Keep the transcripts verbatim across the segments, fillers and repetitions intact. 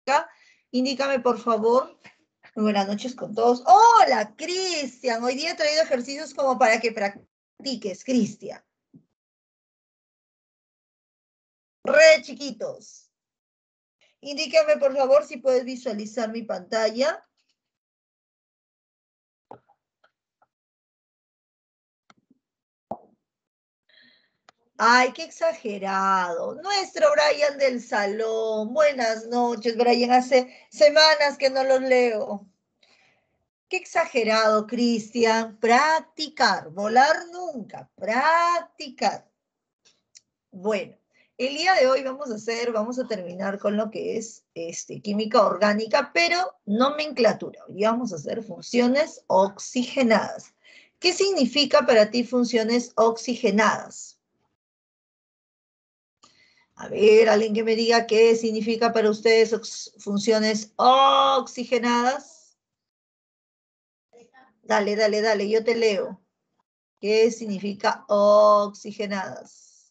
Indícame, por favor. Muy buenas noches con todos. Hola, Cristian. Hoy día he traído ejercicios como para que practiques, Cristian. Re chiquitos. Indícame, por favor, si puedes visualizar mi pantalla. Ay, qué exagerado. Nuestro Brian del salón. Buenas noches, Brian. Hace semanas que no los leo. Qué exagerado, Cristian. Practicar. Volar nunca. Practicar. Bueno, el día de hoy vamos a hacer, vamos a terminar con lo que es este, química orgánica, pero nomenclatura. Hoy vamos a hacer funciones oxigenadas. ¿Qué significa para ti funciones oxigenadas? A ver, alguien que me diga qué significa para ustedes funciones oxigenadas. Dale, dale, dale, yo te leo. ¿Qué significa oxigenadas?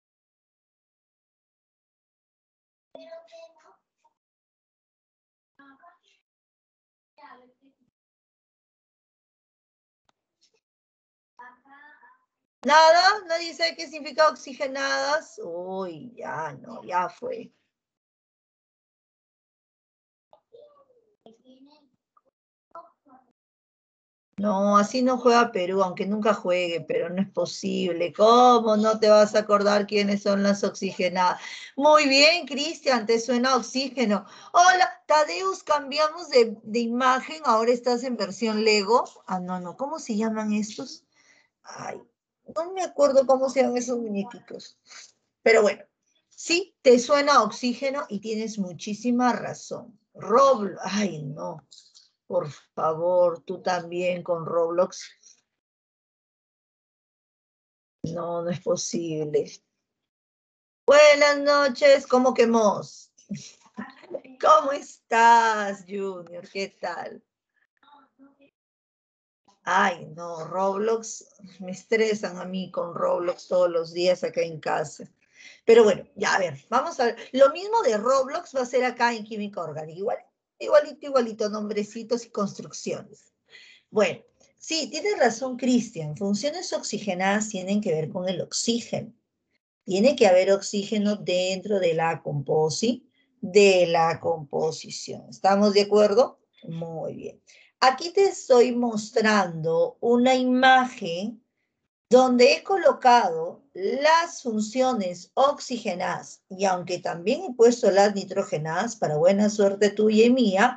¿Nada? ¿Nadie sabe qué significa oxigenadas? Uy, ya no, ya fue. No, así no juega Perú, aunque nunca juegue, pero no es posible. ¿Cómo no te vas a acordar quiénes son las oxigenadas? Muy bien, Cristian, te suena oxígeno. Hola, Tadeus, cambiamos de, de imagen, ahora estás en versión Lego. Ah, no, no, ¿cómo se llaman estos? Ay, no me acuerdo cómo se llaman esos muñequitos. Pero bueno, sí, te suena oxígeno y tienes muchísima razón. Roblox, ay, no. Por favor, tú también con Roblox. No, no es posible. Buenas noches, ¿cómo que Mos? ¿Cómo estás, Junior? ¿Qué tal? Ay, no, Roblox, me estresan a mí con Roblox todos los días acá en casa. Pero bueno, ya a ver, vamos a ver. Lo mismo de Roblox va a ser acá en química orgánica. Igual, igualito, igualito, nombrecitos y construcciones. Bueno, sí, tienes razón, Cristian. Funciones oxigenadas tienen que ver con el oxígeno. Tiene que haber oxígeno dentro de la composi, de la composición. ¿Estamos de acuerdo? Muy bien. Aquí te estoy mostrando una imagen donde he colocado las funciones oxigenadas, y aunque también he puesto las nitrogenadas, para buena suerte tuya y mía,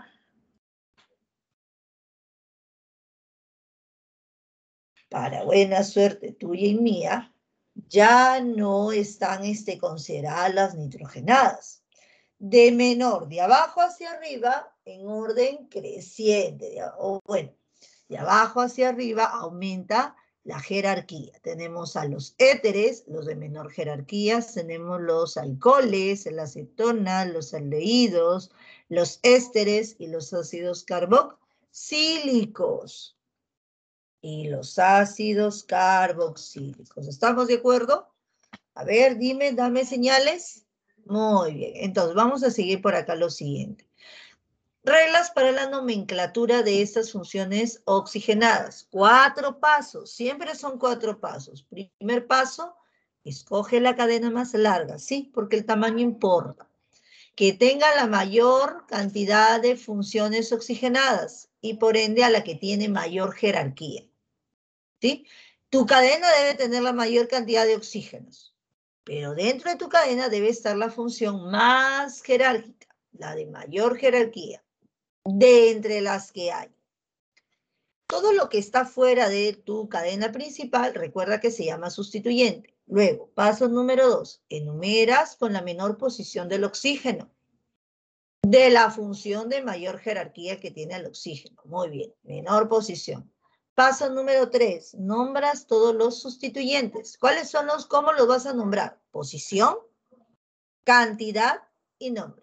para buena suerte tuya y mía, ya no están este, consideradas las nitrogenadas. De menor, de abajo hacia arriba, en orden creciente, o bueno, de abajo hacia arriba aumenta la jerarquía. Tenemos a los éteres, los de menor jerarquía, tenemos los alcoholes, la acetona, los aldehídos, los ésteres y los ácidos carboxílicos. Y los ácidos carboxílicos. ¿Estamos de acuerdo? A ver, dime, dame señales. Muy bien, entonces vamos a seguir por acá lo siguiente. Reglas para la nomenclatura de estas funciones oxigenadas. Cuatro pasos, siempre son cuatro pasos. Primer paso, escoge la cadena más larga, ¿sí? Porque el tamaño importa. Que tenga la mayor cantidad de funciones oxigenadas y por ende a la que tiene mayor jerarquía, ¿sí? Tu cadena debe tener la mayor cantidad de oxígenos, pero dentro de tu cadena debe estar la función más jerárquica, la de mayor jerarquía, de entre las que hay. Todo lo que está fuera de tu cadena principal, recuerda que se llama sustituyente. Luego, paso número dos, enumeras con la menor posición del oxígeno, de la función de mayor jerarquía que tiene el oxígeno. Muy bien, menor posición. Paso número tres, nombras todos los sustituyentes. ¿Cuáles son los, cómo los vas a nombrar? Posición, cantidad y nombre.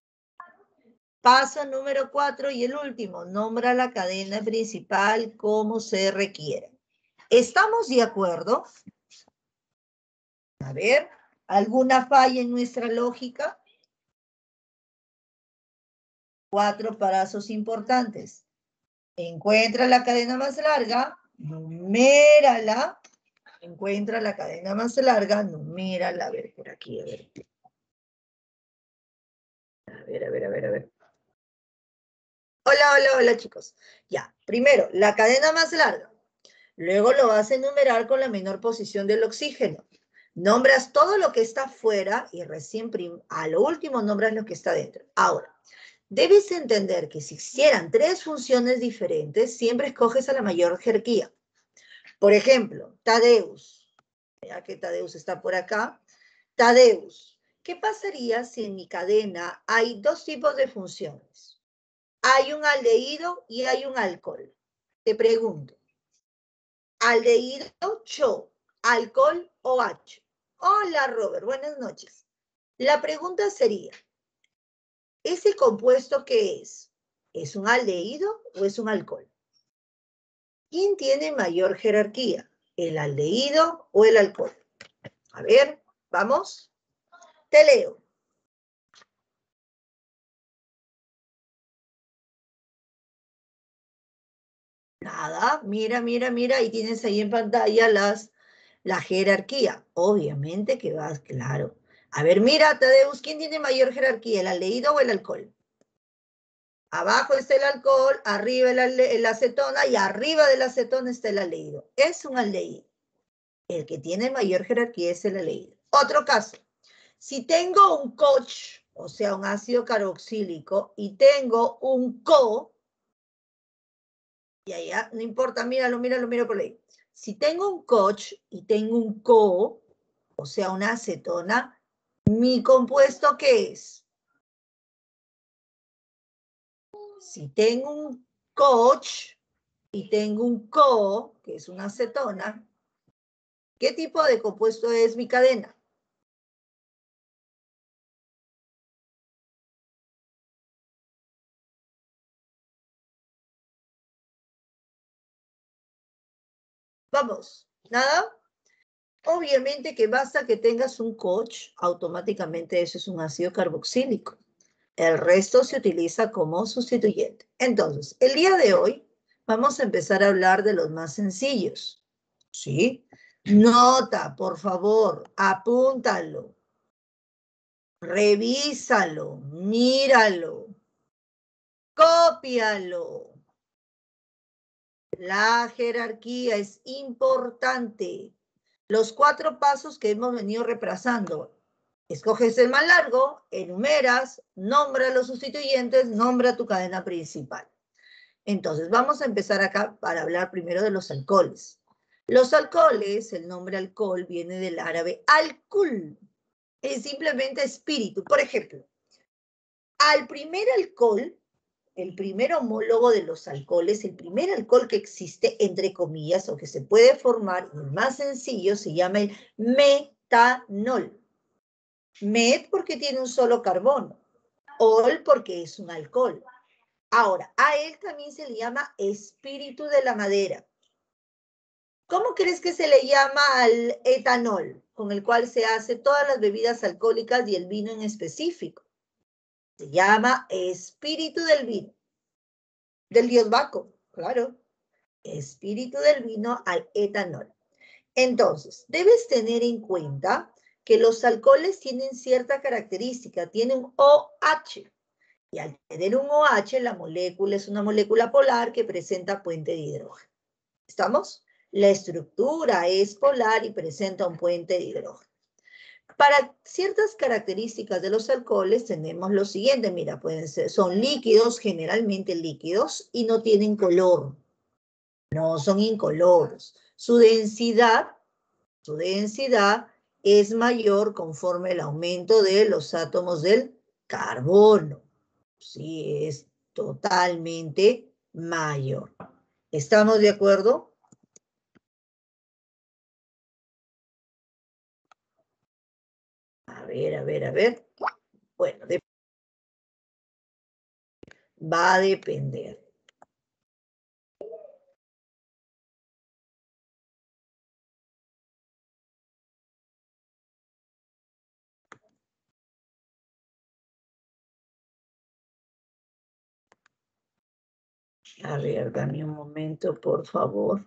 Paso número cuatro y el último, nombra la cadena principal como se requiere. ¿Estamos de acuerdo? A ver, ¿alguna falla en nuestra lógica? Cuatro pasos importantes. Encuentra la cadena más larga, numérala. Encuentra la cadena más larga, numérala. A ver, por aquí, a ver. A ver, a ver, a ver, a ver. Hola, hola, hola, chicos. Ya, primero, la cadena más larga. Luego lo vas a enumerar con la menor posición del oxígeno. Nombras todo lo que está fuera y recién a lo último nombras lo que está dentro. Ahora, debes entender que si hicieran tres funciones diferentes, siempre escoges a la mayor jerarquía. Por ejemplo, Tadeus. Ya que Tadeus está por acá. Tadeus, ¿qué pasaría si en mi cadena hay dos tipos de funciones? Hay un aldehído y hay un alcohol. Te pregunto, aldehído, cho, alcohol o H. Hola, Robert, buenas noches. La pregunta sería, ¿ese compuesto qué es? ¿Es un aldehído o es un alcohol? ¿Quién tiene mayor jerarquía? ¿El aldehído o el alcohol? A ver, vamos. Te leo. Nada, mira, mira, mira, y tienes ahí en pantalla las, la jerarquía. Obviamente que vas, claro. A ver, mira, Tadeus, ¿quién tiene mayor jerarquía, el aldehído o el alcohol? Abajo está el alcohol, arriba el, la acetona y arriba de la acetona está el aldehído. Es un aldehído. El que tiene mayor jerarquía es el aldehído. Otro caso. Si tengo un COCH, o sea, un ácido carboxílico, y tengo un CO, y allá, no importa, míralo, míralo, míralo por ahí. Si tengo un COCH y tengo un CO, o sea, una acetona, ¿mi compuesto qué es? Si tengo un COCH y tengo un CO, que es una acetona, ¿qué tipo de compuesto es mi cadena? Vamos, ¿nada? Obviamente que basta que tengas un COCH, automáticamente eso es un ácido carboxílico. El resto se utiliza como sustituyente. Entonces, el día de hoy vamos a empezar a hablar de los más sencillos. ¿Sí? Nota, por favor, apúntalo, revísalo, míralo, cópialo. La jerarquía es importante. Los cuatro pasos que hemos venido repasando. Escoges el más largo, enumeras, nombra los sustituyentes, nombra tu cadena principal. Entonces, vamos a empezar acá para hablar primero de los alcoholes. Los alcoholes, el nombre alcohol viene del árabe alcohol. Es simplemente espíritu. Por ejemplo, al primer alcohol, el primer homólogo de los alcoholes, el primer alcohol que existe, entre comillas, o que se puede formar, el más sencillo, se llama el metanol. Met porque tiene un solo carbono. Ol porque es un alcohol. Ahora, a él también se le llama espíritu de la madera. ¿Cómo crees que se le llama al etanol, con el cual se hace todas las bebidas alcohólicas y el vino en específico? Se llama espíritu del vino. Del dios Baco, claro. Espíritu del vino al etanol. Entonces, debes tener en cuenta que los alcoholes tienen cierta característica, tienen OH. Y al tener un OH, la molécula es una molécula polar que presenta puente de hidrógeno. ¿Estamos? La estructura es polar y presenta un puente de hidrógeno. Para ciertas características de los alcoholes tenemos lo siguiente, mira, pueden ser, son líquidos, generalmente líquidos, y no tienen color. No son incoloros. Su densidad, su densidad es mayor conforme el aumento de los átomos del carbono. Sí, es totalmente mayor. ¿Estamos de acuerdo? A ver, a ver, a ver. Bueno, va a depender. A ver, dame un momento, por favor.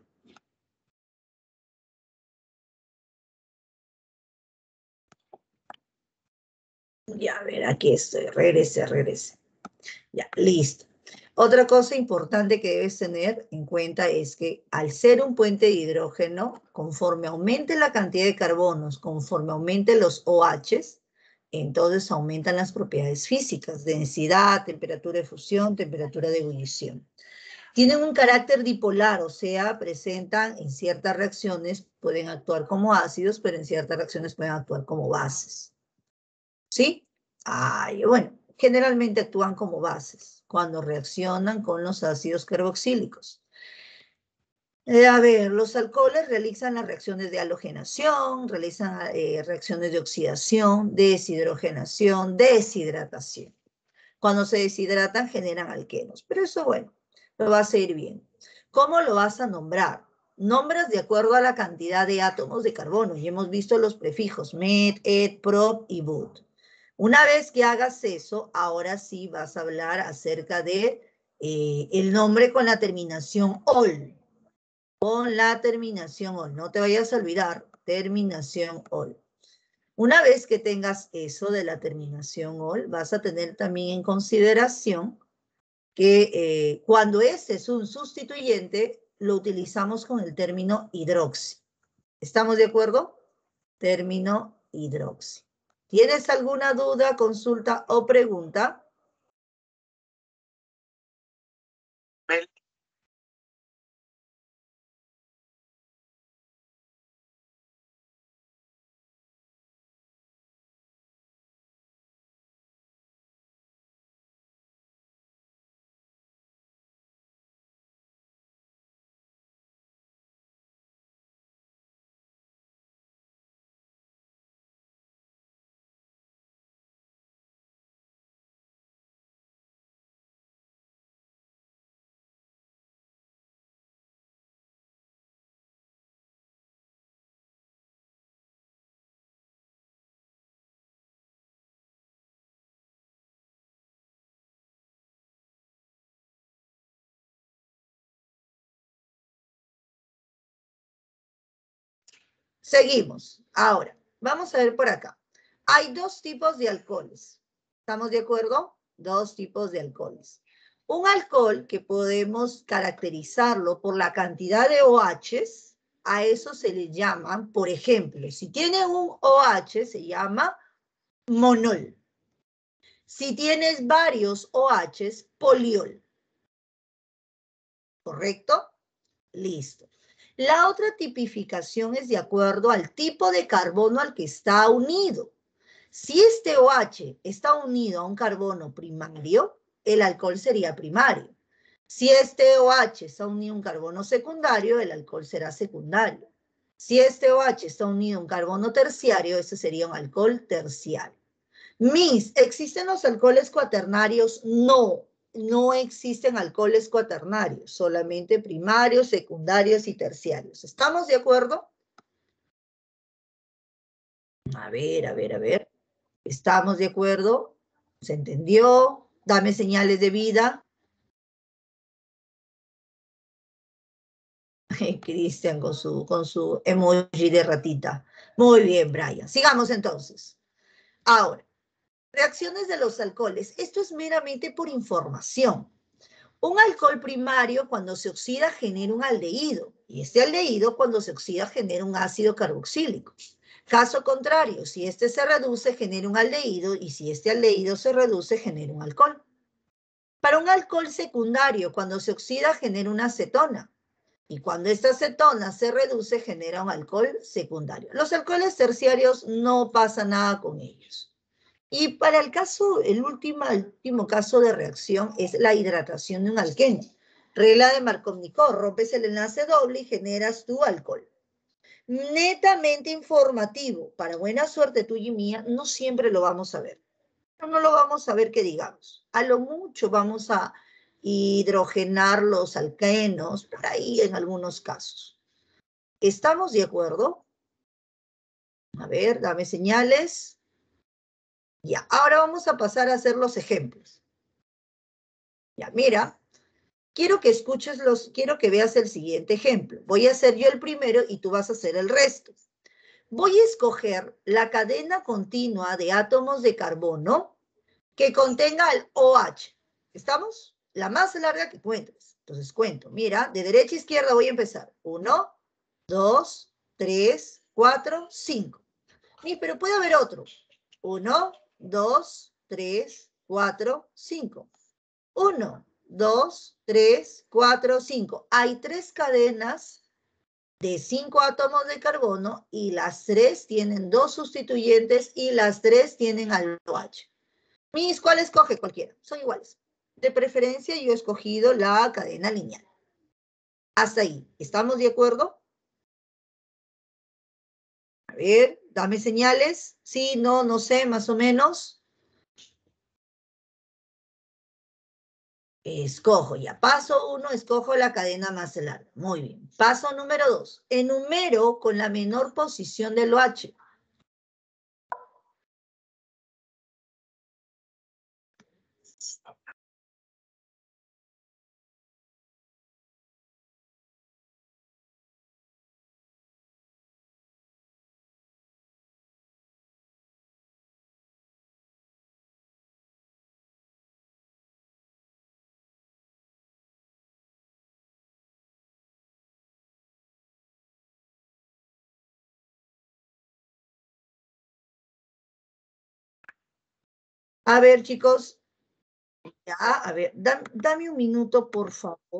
Ya, a ver, aquí estoy. Regrese, regrese. Ya, listo. Otra cosa importante que debes tener en cuenta es que al ser un puente de hidrógeno, conforme aumente la cantidad de carbonos, conforme aumenten los OHs, entonces aumentan las propiedades físicas, densidad, temperatura de fusión, temperatura de ebullición. Tienen un carácter dipolar, o sea, presentan en ciertas reacciones, pueden actuar como ácidos, pero en ciertas reacciones pueden actuar como bases. ¿Sí? Ay, bueno, generalmente actúan como bases cuando reaccionan con los ácidos carboxílicos. Eh, a ver, los alcoholes realizan las reacciones de halogenación, realizan eh, reacciones de oxidación, deshidrogenación, deshidratación. Cuando se deshidratan generan alquenos, pero eso, bueno, lo vas a ir bien. ¿Cómo lo vas a nombrar? Nombras de acuerdo a la cantidad de átomos de carbono, y hemos visto los prefijos met, et, prop y but. Una vez que hagas eso, ahora sí vas a hablar acerca de eh, el nombre con la terminación ol. Con la terminación ol. No te vayas a olvidar, terminación ol. Una vez que tengas eso de la terminación ol, vas a tener también en consideración que eh, cuando este es un sustituyente, lo utilizamos con el término hidroxi. ¿Estamos de acuerdo? Término hidroxi. ¿Tienes alguna duda, consulta o pregunta? Seguimos. Ahora, vamos a ver por acá. Hay dos tipos de alcoholes. ¿Estamos de acuerdo? Dos tipos de alcoholes. Un alcohol que podemos caracterizarlo por la cantidad de OHs, a eso se le llaman, por ejemplo, si tiene un OH, se llama monol. Si tienes varios OHs, poliol. ¿Correcto? Listo. La otra tipificación es de acuerdo al tipo de carbono al que está unido. Si este OH está unido a un carbono primario, el alcohol sería primario. Si este OH está unido a un carbono secundario, el alcohol será secundario. Si este OH está unido a un carbono terciario, ese sería un alcohol terciario. Mis, ¿existen los alcoholes cuaternarios? No, no existen alcoholes cuaternarios, solamente primarios, secundarios y terciarios. ¿Estamos de acuerdo? A ver, a ver, a ver. ¿Estamos de acuerdo? ¿Se entendió? Dame señales de vida. Cristian con su, con su emoji de ratita. Muy bien, Brian. Sigamos entonces. Ahora, reacciones de los alcoholes. Esto es meramente por información. Un alcohol primario cuando se oxida genera un aldehído y este aldehído cuando se oxida genera un ácido carboxílico. Caso contrario, si este se reduce genera un aldehído y si este aldehído se reduce genera un alcohol. Para un alcohol secundario cuando se oxida genera una acetona y cuando esta acetona se reduce genera un alcohol secundario. Los alcoholes terciarios no pasa nada con ellos. Y para el caso, el último, el último caso de reacción es la hidratación de un alqueno. Regla de Markovnikov, rompes el enlace doble y generas tu alcohol. Netamente informativo, para buena suerte tuya y mía, no siempre lo vamos a ver. No, no lo vamos a ver que digamos. A lo mucho vamos a hidrogenar los alquenos, por ahí en algunos casos. ¿Estamos de acuerdo? A ver, dame señales. Ya, ahora vamos a pasar a hacer los ejemplos. Ya, mira, quiero que escuches los, quiero que veas el siguiente ejemplo. Voy a hacer yo el primero y tú vas a hacer el resto. Voy a escoger la cadena continua de átomos de carbono que contenga el OH. ¿Estamos? La más larga que encuentres. Entonces cuento. Mira, de derecha a izquierda voy a empezar. Uno, dos, tres, cuatro, cinco. Sí, pero puede haber otro. Uno, dos, tres, cuatro, cinco. Uno, dos, tres, cuatro, cinco. Hay tres cadenas de cinco átomos de carbono y las tres tienen dos sustituyentes y las tres tienen al OH. Mis, ¿cuál escoge? Cualquiera. Son iguales. De preferencia, yo he escogido la cadena lineal. Hasta ahí. ¿Estamos de acuerdo? A ver, dame señales. Sí, no, no sé, más o menos. Escojo ya. Paso uno, escojo la cadena más larga. Muy bien. Paso número dos. Enumero con la menor posición del OH. A ver, chicos. Ya, a ver, dam- dame un minuto, por favor.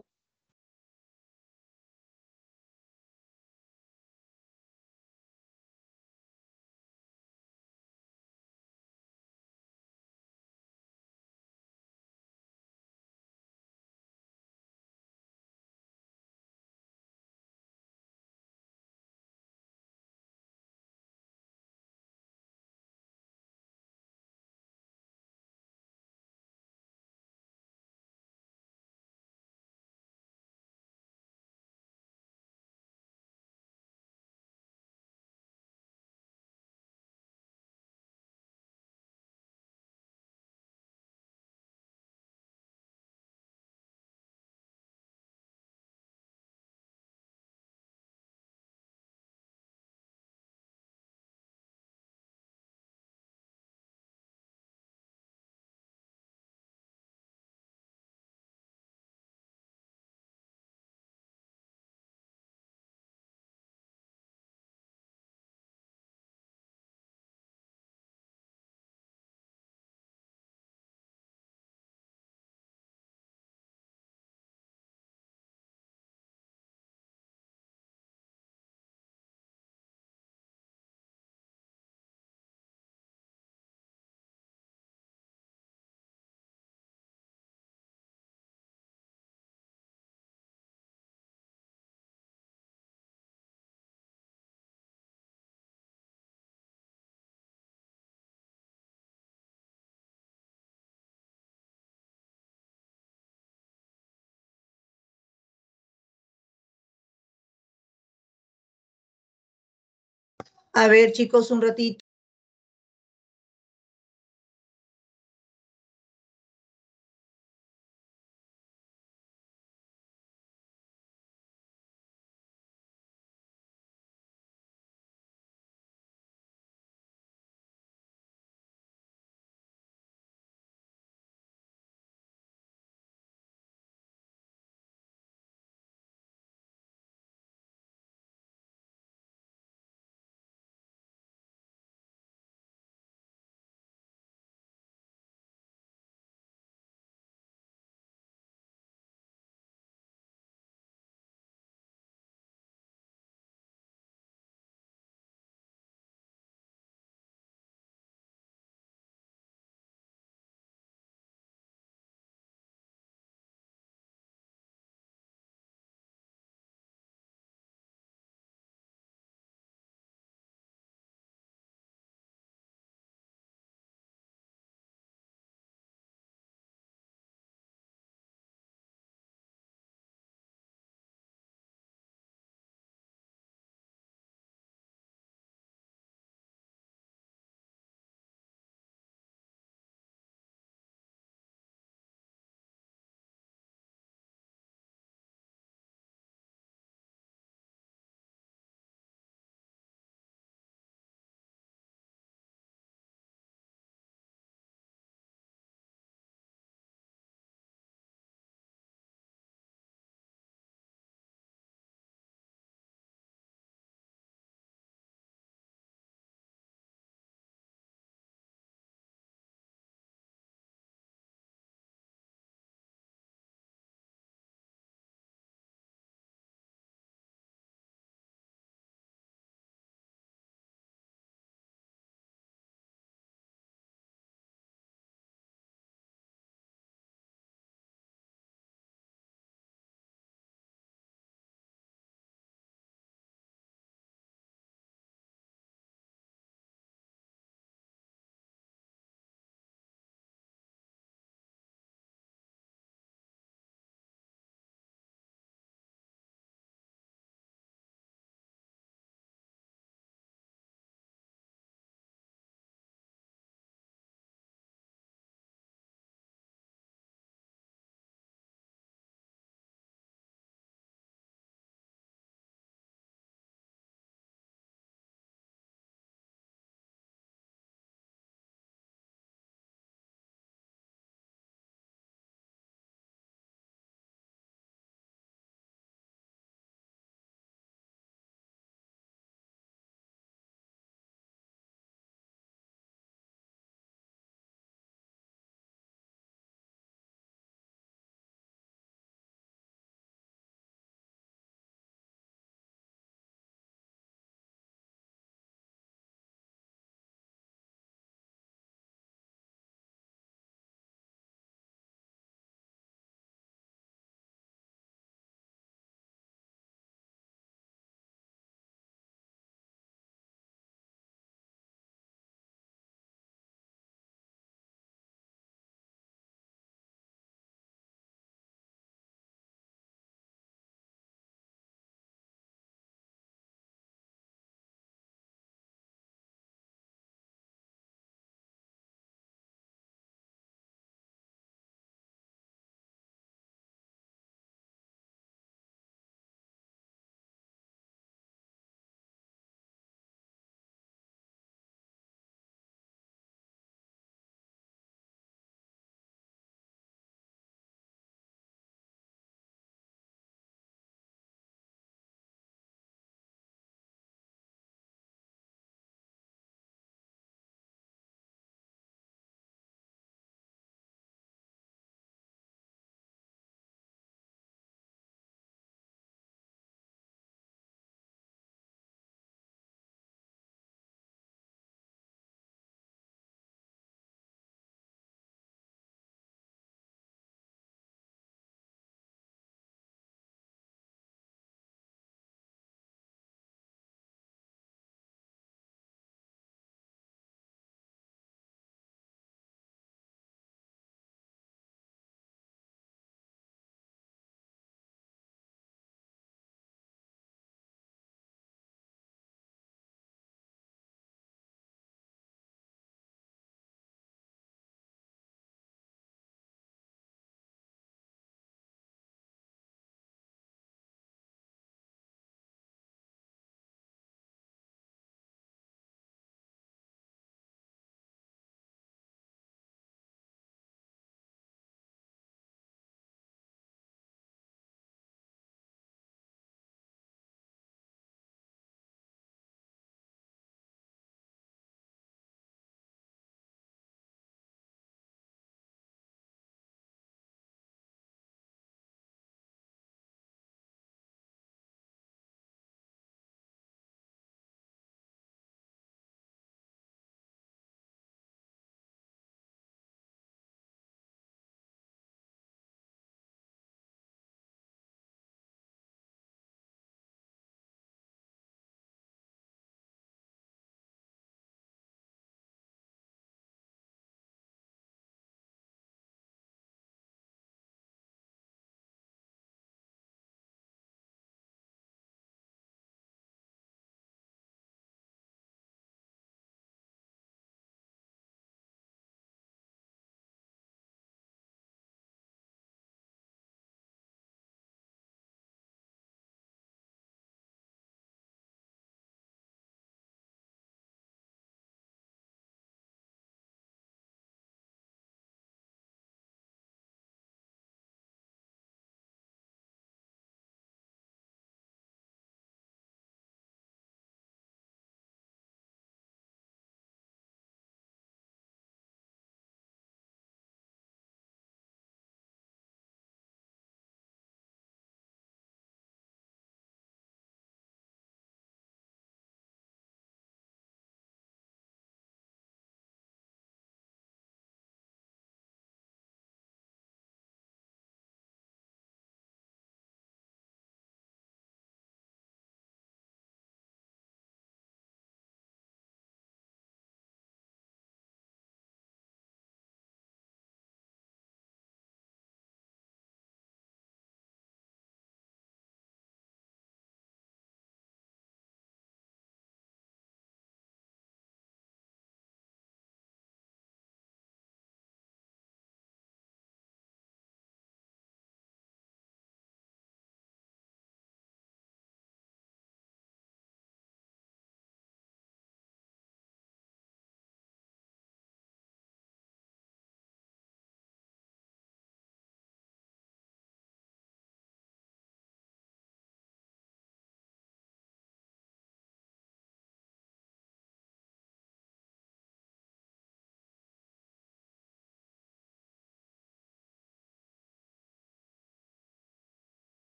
A ver, chicos, un ratito.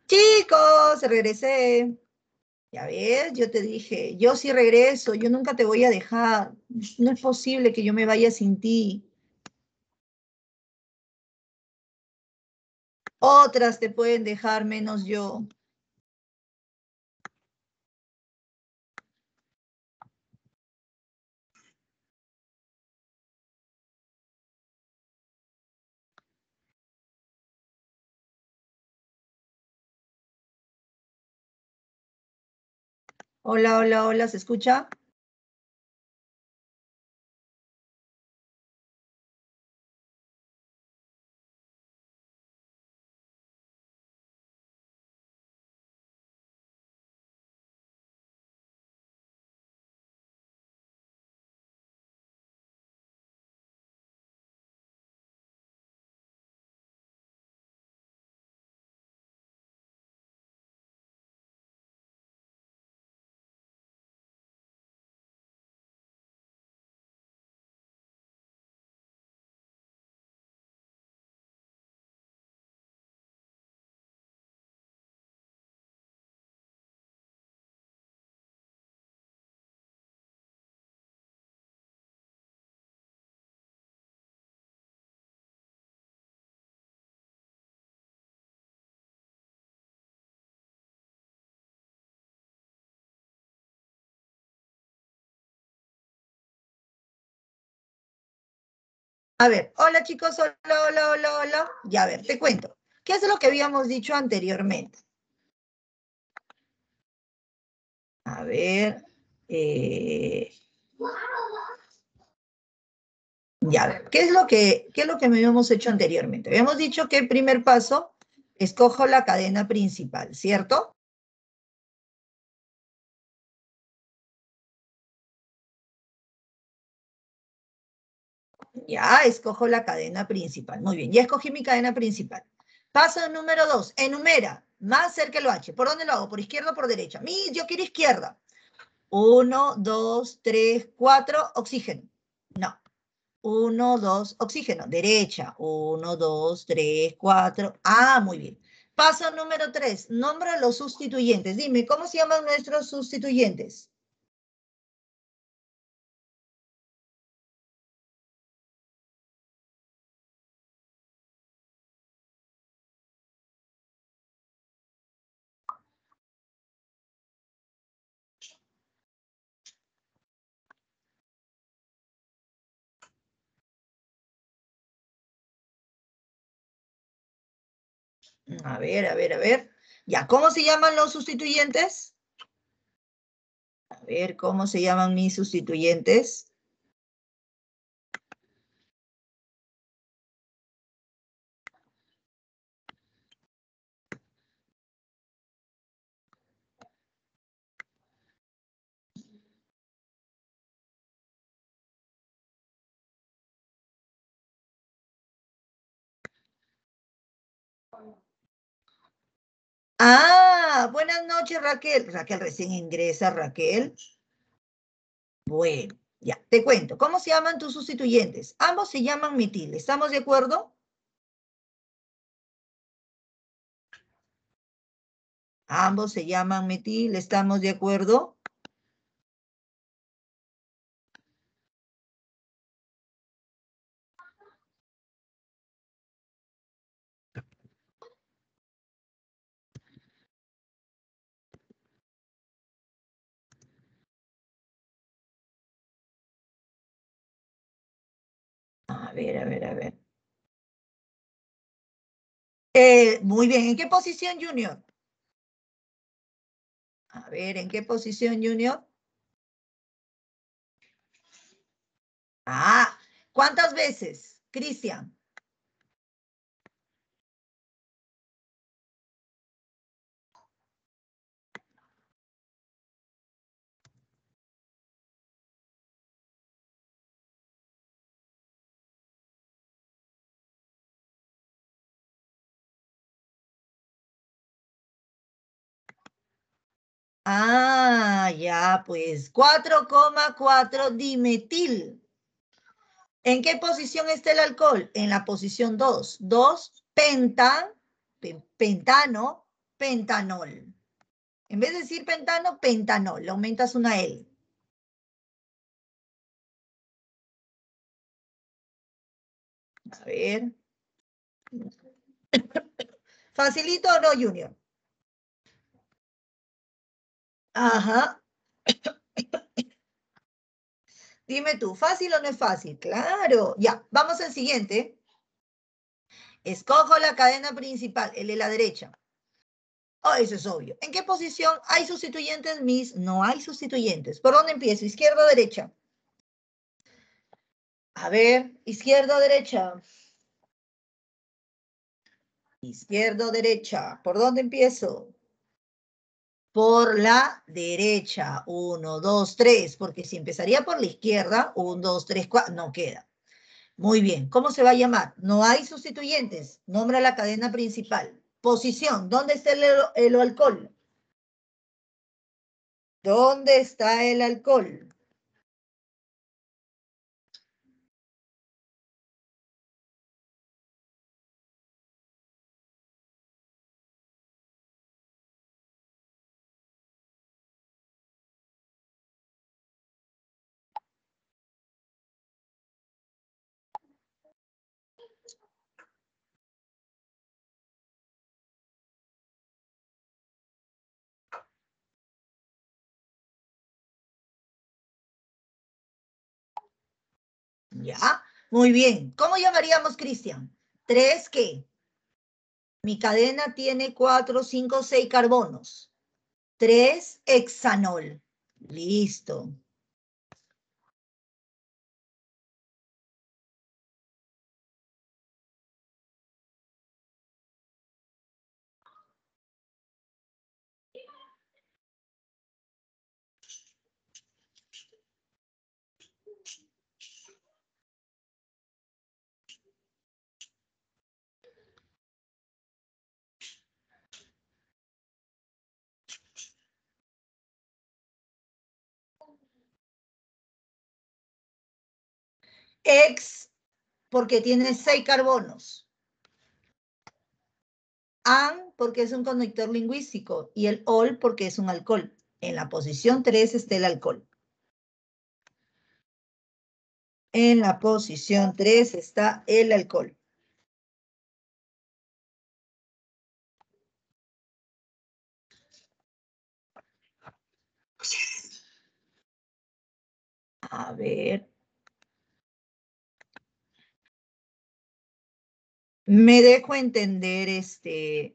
Chicos, regresé. Ya ves, yo te dije, yo sí regreso, yo nunca te voy a dejar. No es posible que yo me vaya sin ti. Otras te pueden dejar menos yo. Hola, hola, hola, ¿se escucha? A ver, hola chicos, hola, hola, hola, hola. Ya, a ver, te cuento. ¿Qué es lo que habíamos dicho anteriormente? A ver, eh, ya, a ver, ¿qué es lo que, qué es lo que habíamos hecho anteriormente? Habíamos dicho que el primer paso, escojo la cadena principal, ¿cierto? Ya, escojo la cadena principal. Muy bien, ya escogí mi cadena principal. Paso número dos, enumera, más cerca el H. ¿Por dónde lo hago? ¿Por izquierda o por derecha? Mi, yo quiero izquierda. Uno, dos, tres, cuatro, oxígeno. No. Uno, dos, oxígeno. Derecha. Uno, dos, tres, cuatro. Ah, muy bien. Paso número tres, nombra los sustituyentes. Dime, ¿cómo se llaman nuestros sustituyentes? A ver, a ver, a ver. Ya, ¿cómo se llaman los sustituyentes? A ver, ¿cómo se llaman mis sustituyentes? Ah, buenas noches, Raquel. Raquel recién ingresa, Raquel. Bueno, ya, te cuento. ¿Cómo se llaman tus sustituyentes? Ambos se llaman metil. ¿Estamos de acuerdo? Ambos se llaman metil. ¿Estamos de acuerdo? A ver, a ver, a ver. Eh, muy bien. ¿En qué posición, Junior? A ver, ¿en qué posición, Junior? Ah, ¿cuántas veces, Cristian? Ah, ya, pues cuatro coma cuatro dimetil. ¿En qué posición está el alcohol? En la posición dos. dos penta, pentano, pentanol. En vez de decir pentano, pentanol. Le aumentas una L. A ver. ¿Facilito o no, Junior? Ajá. Dime tú, ¿fácil o no es fácil? Claro. Ya, vamos al siguiente. Escojo la cadena principal, el de la derecha. Oh, eso es obvio. ¿En qué posición hay sustituyentes, Miss? No hay sustituyentes. ¿Por dónde empiezo? ¿Izquierda o derecha? A ver, ¿izquierda o derecha? Izquierda o derecha. ¿Por dónde empiezo? Por la derecha. Uno, dos, tres. Porque si empezaría por la izquierda, uno, dos, tres, cuatro, no queda. Muy bien. ¿Cómo se va a llamar? No hay sustituyentes. Nombra la cadena principal. Posición. ¿Dónde está el, el alcohol? ¿Dónde está el alcohol? Ya, muy bien. ¿Cómo llamaríamos, Cristian? ¿Tres qué? Mi cadena tiene cuatro, cinco, seis carbonos. Tres hexanol. Listo. Hex, porque tiene seis carbonos. An, porque es un conector lingüístico. Y el ol, porque es un alcohol. En la posición tres está el alcohol. En la posición tres está el alcohol. A ver. Me dejo entender este...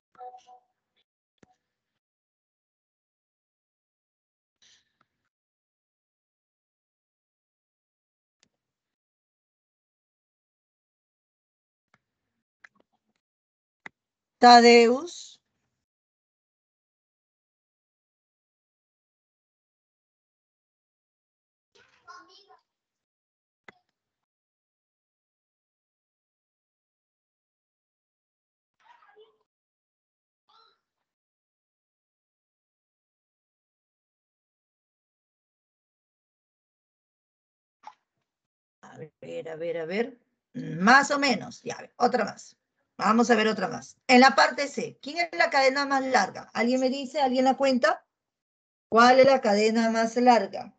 Tadeus. A ver, a ver, a ver. Más o menos. Ya, a ver, otra más. Vamos a ver otra más. En la parte C, ¿quién es la cadena más larga? ¿Alguien me dice? ¿Alguien la cuenta? ¿Cuál es la cadena más larga?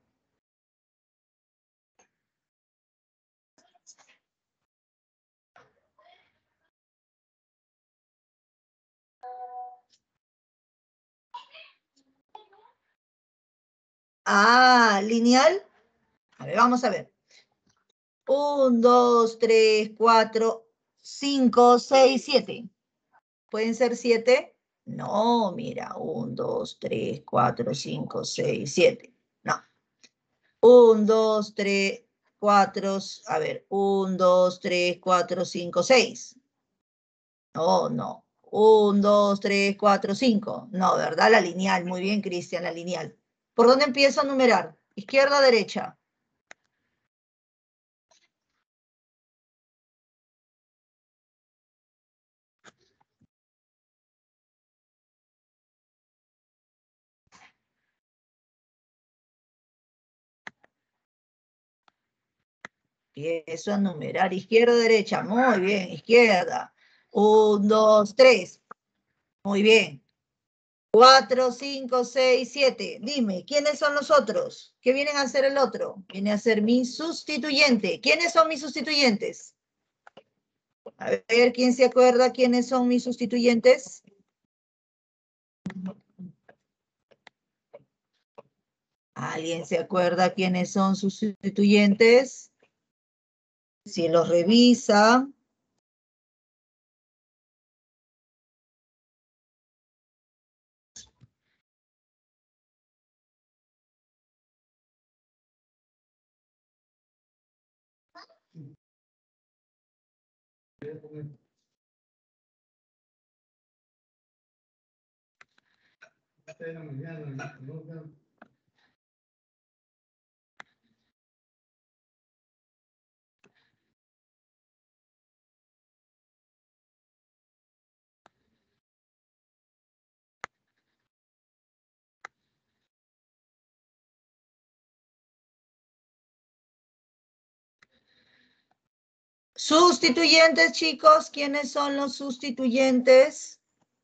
Ah, lineal. A ver, vamos a ver. Un, dos, tres, cuatro, cinco, seis, siete. ¿Pueden ser siete? No, mira. Un, dos, tres, cuatro, cinco, seis, siete. No. Un, dos, tres, cuatro. A ver. Un, dos, tres, cuatro, cinco, seis. No, no. Un, dos, tres, cuatro, cinco. No, ¿verdad? La lineal. Muy bien, Cristian, la lineal. ¿Por dónde empiezo a numerar? ¿Izquierda o derecha? Empiezo a numerar. ¿Izquierda o derecha? Muy bien, izquierda. Un, dos, tres. Muy bien. Cuatro, cinco, seis, siete. Dime, ¿quiénes son los otros? ¿Qué vienen a ser el otro? Viene a ser mi sustituyente. ¿Quiénes son mis sustituyentes? A ver, ¿quién se acuerda quiénes son mis sustituyentes? ¿Alguien se acuerda quiénes son sus sustituyentes? Si los revisa. Sustituyentes, chicos, ¿quiénes son los sustituyentes?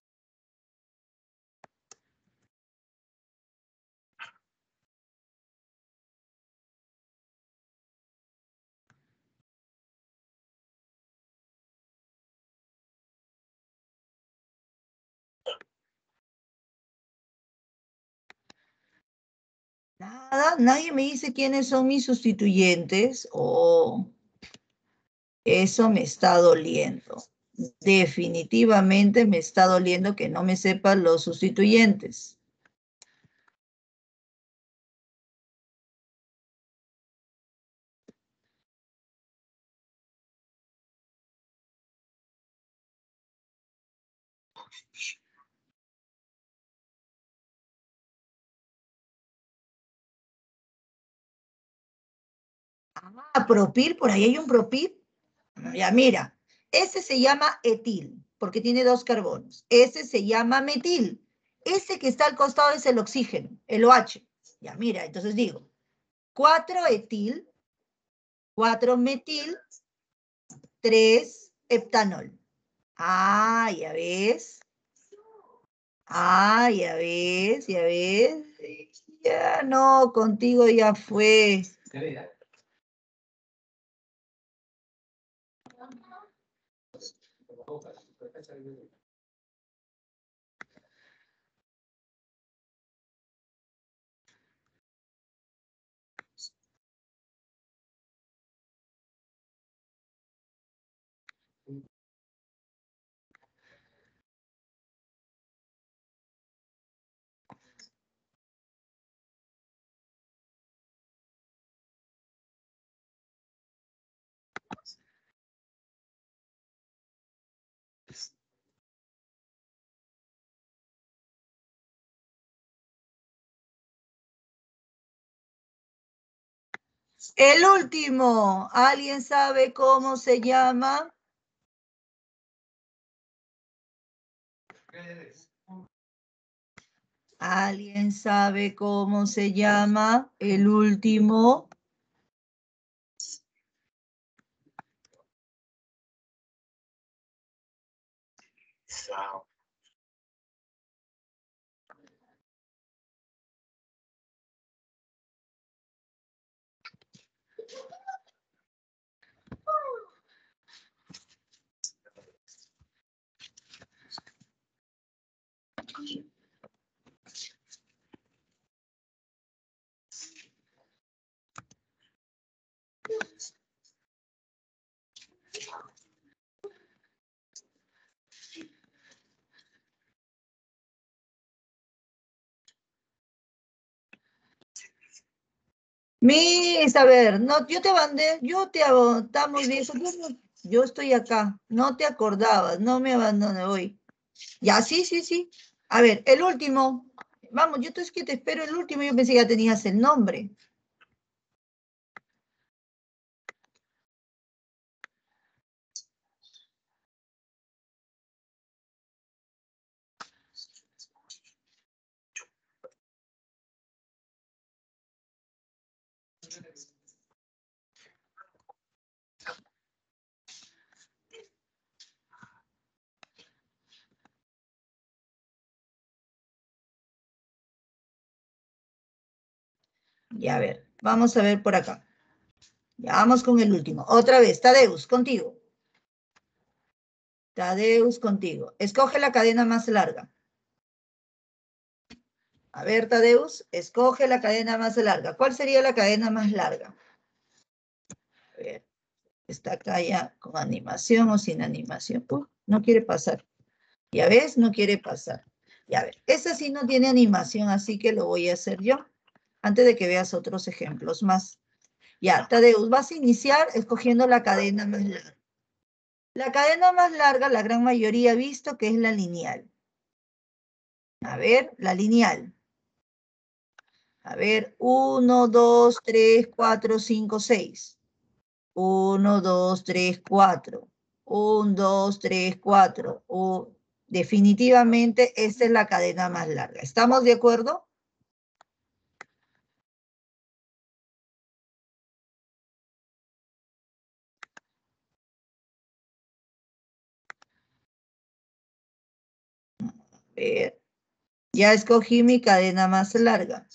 Nada, nadie me dice quiénes son mis sustituyentes. Oh, eso me está doliendo. Definitivamente me está doliendo que no me sepan los sustituyentes. Ah, propil, por ahí hay un propil. Ya, mira, ese se llama etil, porque tiene dos carbonos. Ese se llama metil. Ese que está al costado es el oxígeno, el OH. Ya, mira, entonces digo, cuatro etil, cuatro metil, tres heptanol. Ah, ya ves. Ah, ya ves, ya ves. Ya no, contigo ya fue. El último, ¿alguien sabe cómo se llama? ¿Alguien sabe cómo se llama el último? Mis, a ver, no, yo te mandé, yo te abandonamos de eso, yo, no- yo estoy acá, no te acordabas, no me abandoné hoy. Ya, sí, sí, sí. A ver, el último, vamos, yo es que te espero el último, yo pensé que ya tenías el nombre. Ya a ver, vamos a ver por acá. Ya vamos con el último. Otra vez, Tadeus, contigo. Tadeus, contigo. Escoge la cadena más larga. A ver, Tadeus, escoge la cadena más larga. ¿Cuál sería la cadena más larga? A ver, está acá ya con animación o sin animación. Uy, no quiere pasar. Ya ves, no quiere pasar. Ya ver, esa sí no tiene animación, así que lo voy a hacer yo. Antes de que veas otros ejemplos más. Ya, Tadeus, vas a iniciar escogiendo la cadena más larga. La cadena más larga, la gran mayoría ha visto que es la lineal. A ver, la lineal. A ver, uno, dos, tres, cuatro, cinco, seis. uno, dos, tres, cuatro. uno, dos, tres, cuatro. Definitivamente esta es la cadena más larga. ¿Estamos de acuerdo? A ver, ya escogí mi cadena más larga.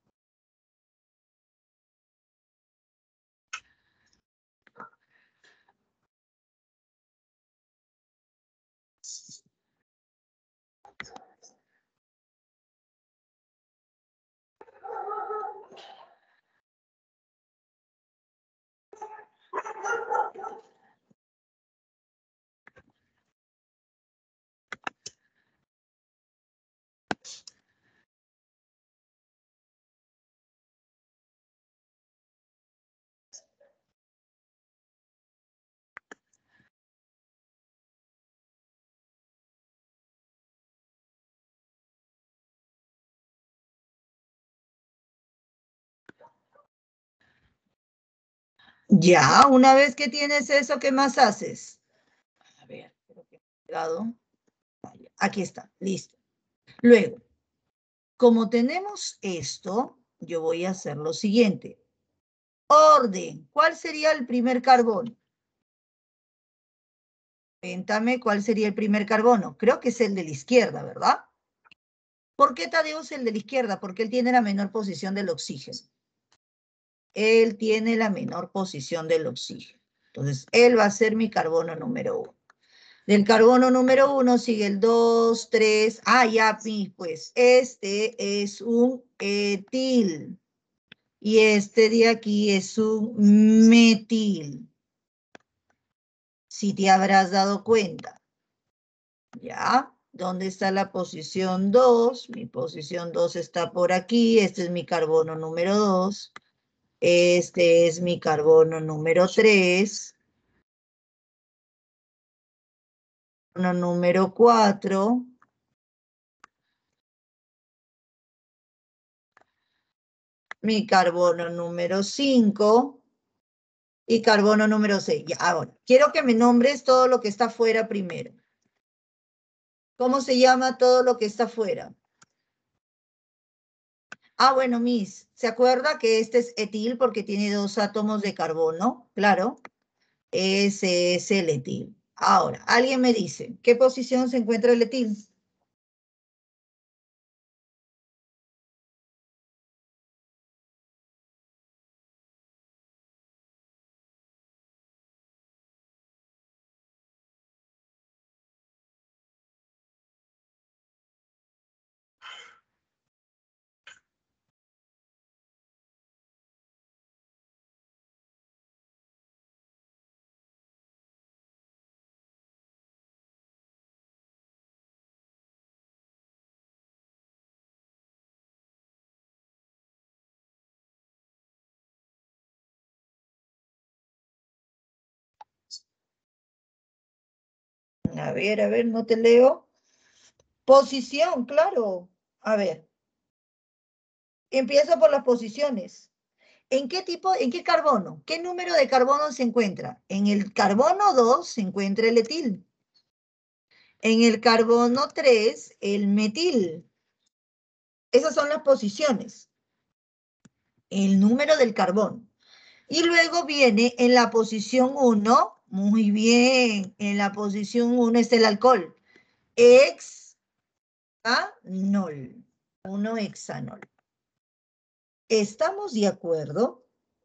Ya, una vez que tienes eso, ¿qué más haces? A ver, creo que he pegado. Aquí está, listo. Luego, como tenemos esto, yo voy a hacer lo siguiente. Orden. ¿Cuál sería el primer carbono? Cuéntame cuál sería el primer carbono. Creo que es el de la izquierda, ¿verdad? ¿Por qué Tadeo es el de la izquierda? Porque él tiene la menor posición del oxígeno. Él tiene la menor posición del oxígeno. Entonces, él va a ser mi carbono número uno. Del carbono número uno sigue el dos, tres. Ah, ya, pues este es un etil. Y este de aquí es un metil. Si te habrás dado cuenta. ¿Ya? ¿Dónde está la posición dos? Mi posición dos está por aquí. Este es mi carbono número dos. Este es mi carbono número tres. Carbono número cuatro. Mi carbono número cinco. Y carbono número seis. Ya, ahora, quiero que me nombres todo lo que está afuera primero. ¿Cómo se llama todo lo que está afuera? Ah, bueno, Miss, ¿se acuerda que este es etil porque tiene dos átomos de carbono? Claro, ese es el etil. Ahora, alguien me dice, ¿qué posición se encuentra el etil? A ver, a ver, no te leo. Posición, claro. A ver, empiezo por las posiciones. ¿En qué tipo, en qué carbono? ¿Qué número de carbono se encuentra? En el carbono dos se encuentra el etil. En el carbono tres, el metil. Esas son las posiciones. El número del carbono. Y luego viene en la posición uno, muy bien, en la posición uno está el alcohol. Hexanol. uno hexanol. ¿Estamos de acuerdo?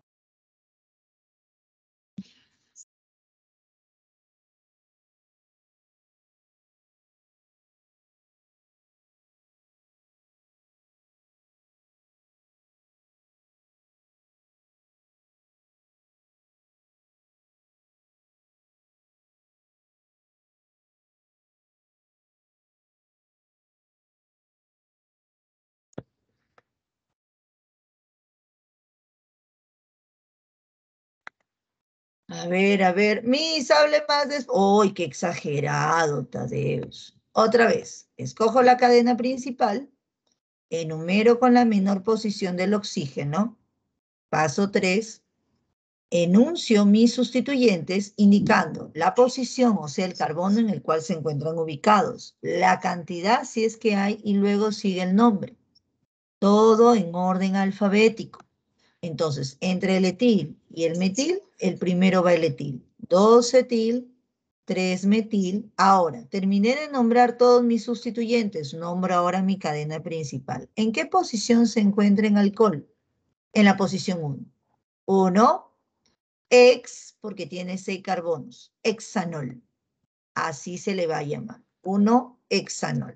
A ver, a ver, mis, hable más de... ¡Uy, qué exagerado, Tadeus! Otra vez, escojo la cadena principal, enumero con la menor posición del oxígeno. Paso tres, enuncio mis sustituyentes indicando la posición, o sea, el carbono en el cual se encuentran ubicados, la cantidad si es que hay y luego sigue el nombre. Todo en orden alfabético. Entonces, entre el etil y el metil, el primero va el etil. dos etil, tres metil. Ahora, terminé de nombrar todos mis sustituyentes. Nombro ahora mi cadena principal. ¿En qué posición se encuentra en alcohol? En la posición uno. uno, ex, porque tiene seis carbonos. Hexanol. Así se le va a llamar. uno, hexanol.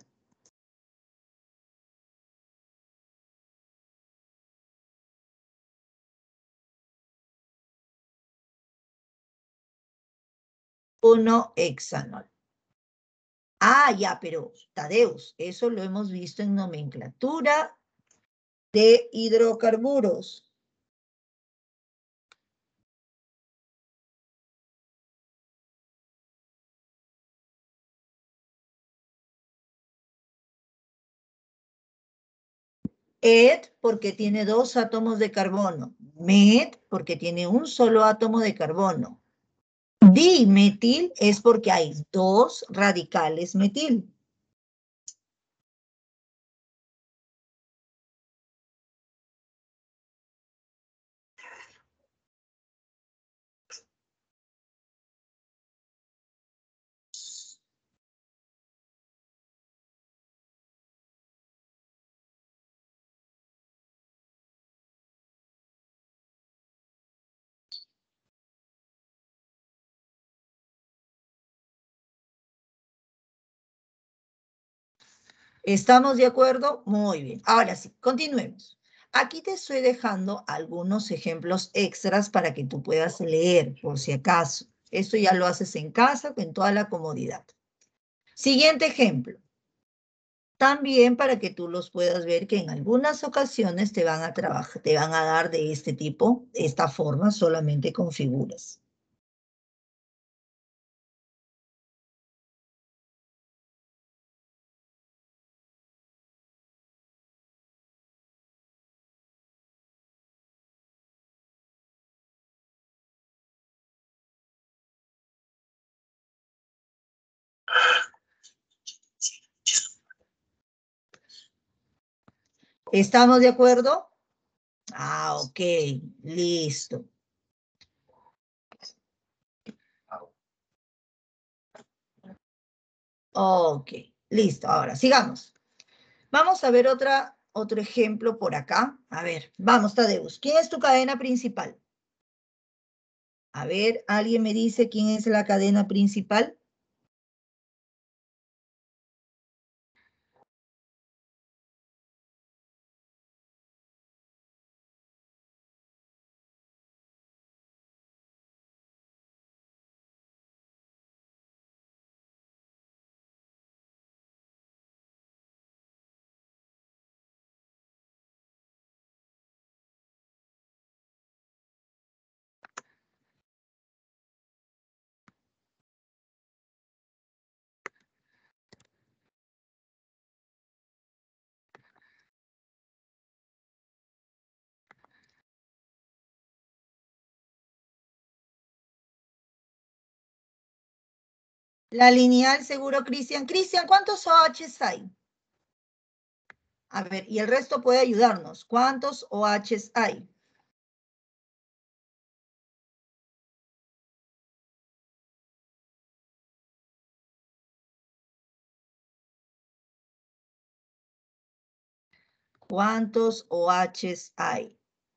uno, hexanol. Ah, ya, pero Tadeus, eso lo hemos visto en nomenclatura de hidrocarburos. Et porque tiene dos átomos de carbono. Met porque tiene un solo átomo de carbono. Dimetil es porque hay dos radicales metil. ¿Estamos de acuerdo? Muy bien. Ahora sí, continuemos. Aquí te estoy dejando algunos ejemplos extras para que tú puedas leer, por si acaso. Esto ya lo haces en casa con toda la comodidad. Siguiente ejemplo. También para que tú los puedas ver que en algunas ocasiones te van a trabajar, te van a dar de este tipo, de esta forma, solamente con figuras. ¿Estamos de acuerdo? Ah, ok, listo. Ok, listo. Ahora, sigamos. Vamos a ver otra, otro ejemplo por acá. A ver, vamos, Tadeus. ¿Quién es tu cadena principal? A ver, ¿alguien me dice quién es la cadena principal? La lineal, seguro, Cristian. Cristian, ¿cuántos O Hs hay? A ver, y el resto puede ayudarnos. ¿Cuántos O Hs hay? ¿Cuántos OHs hay?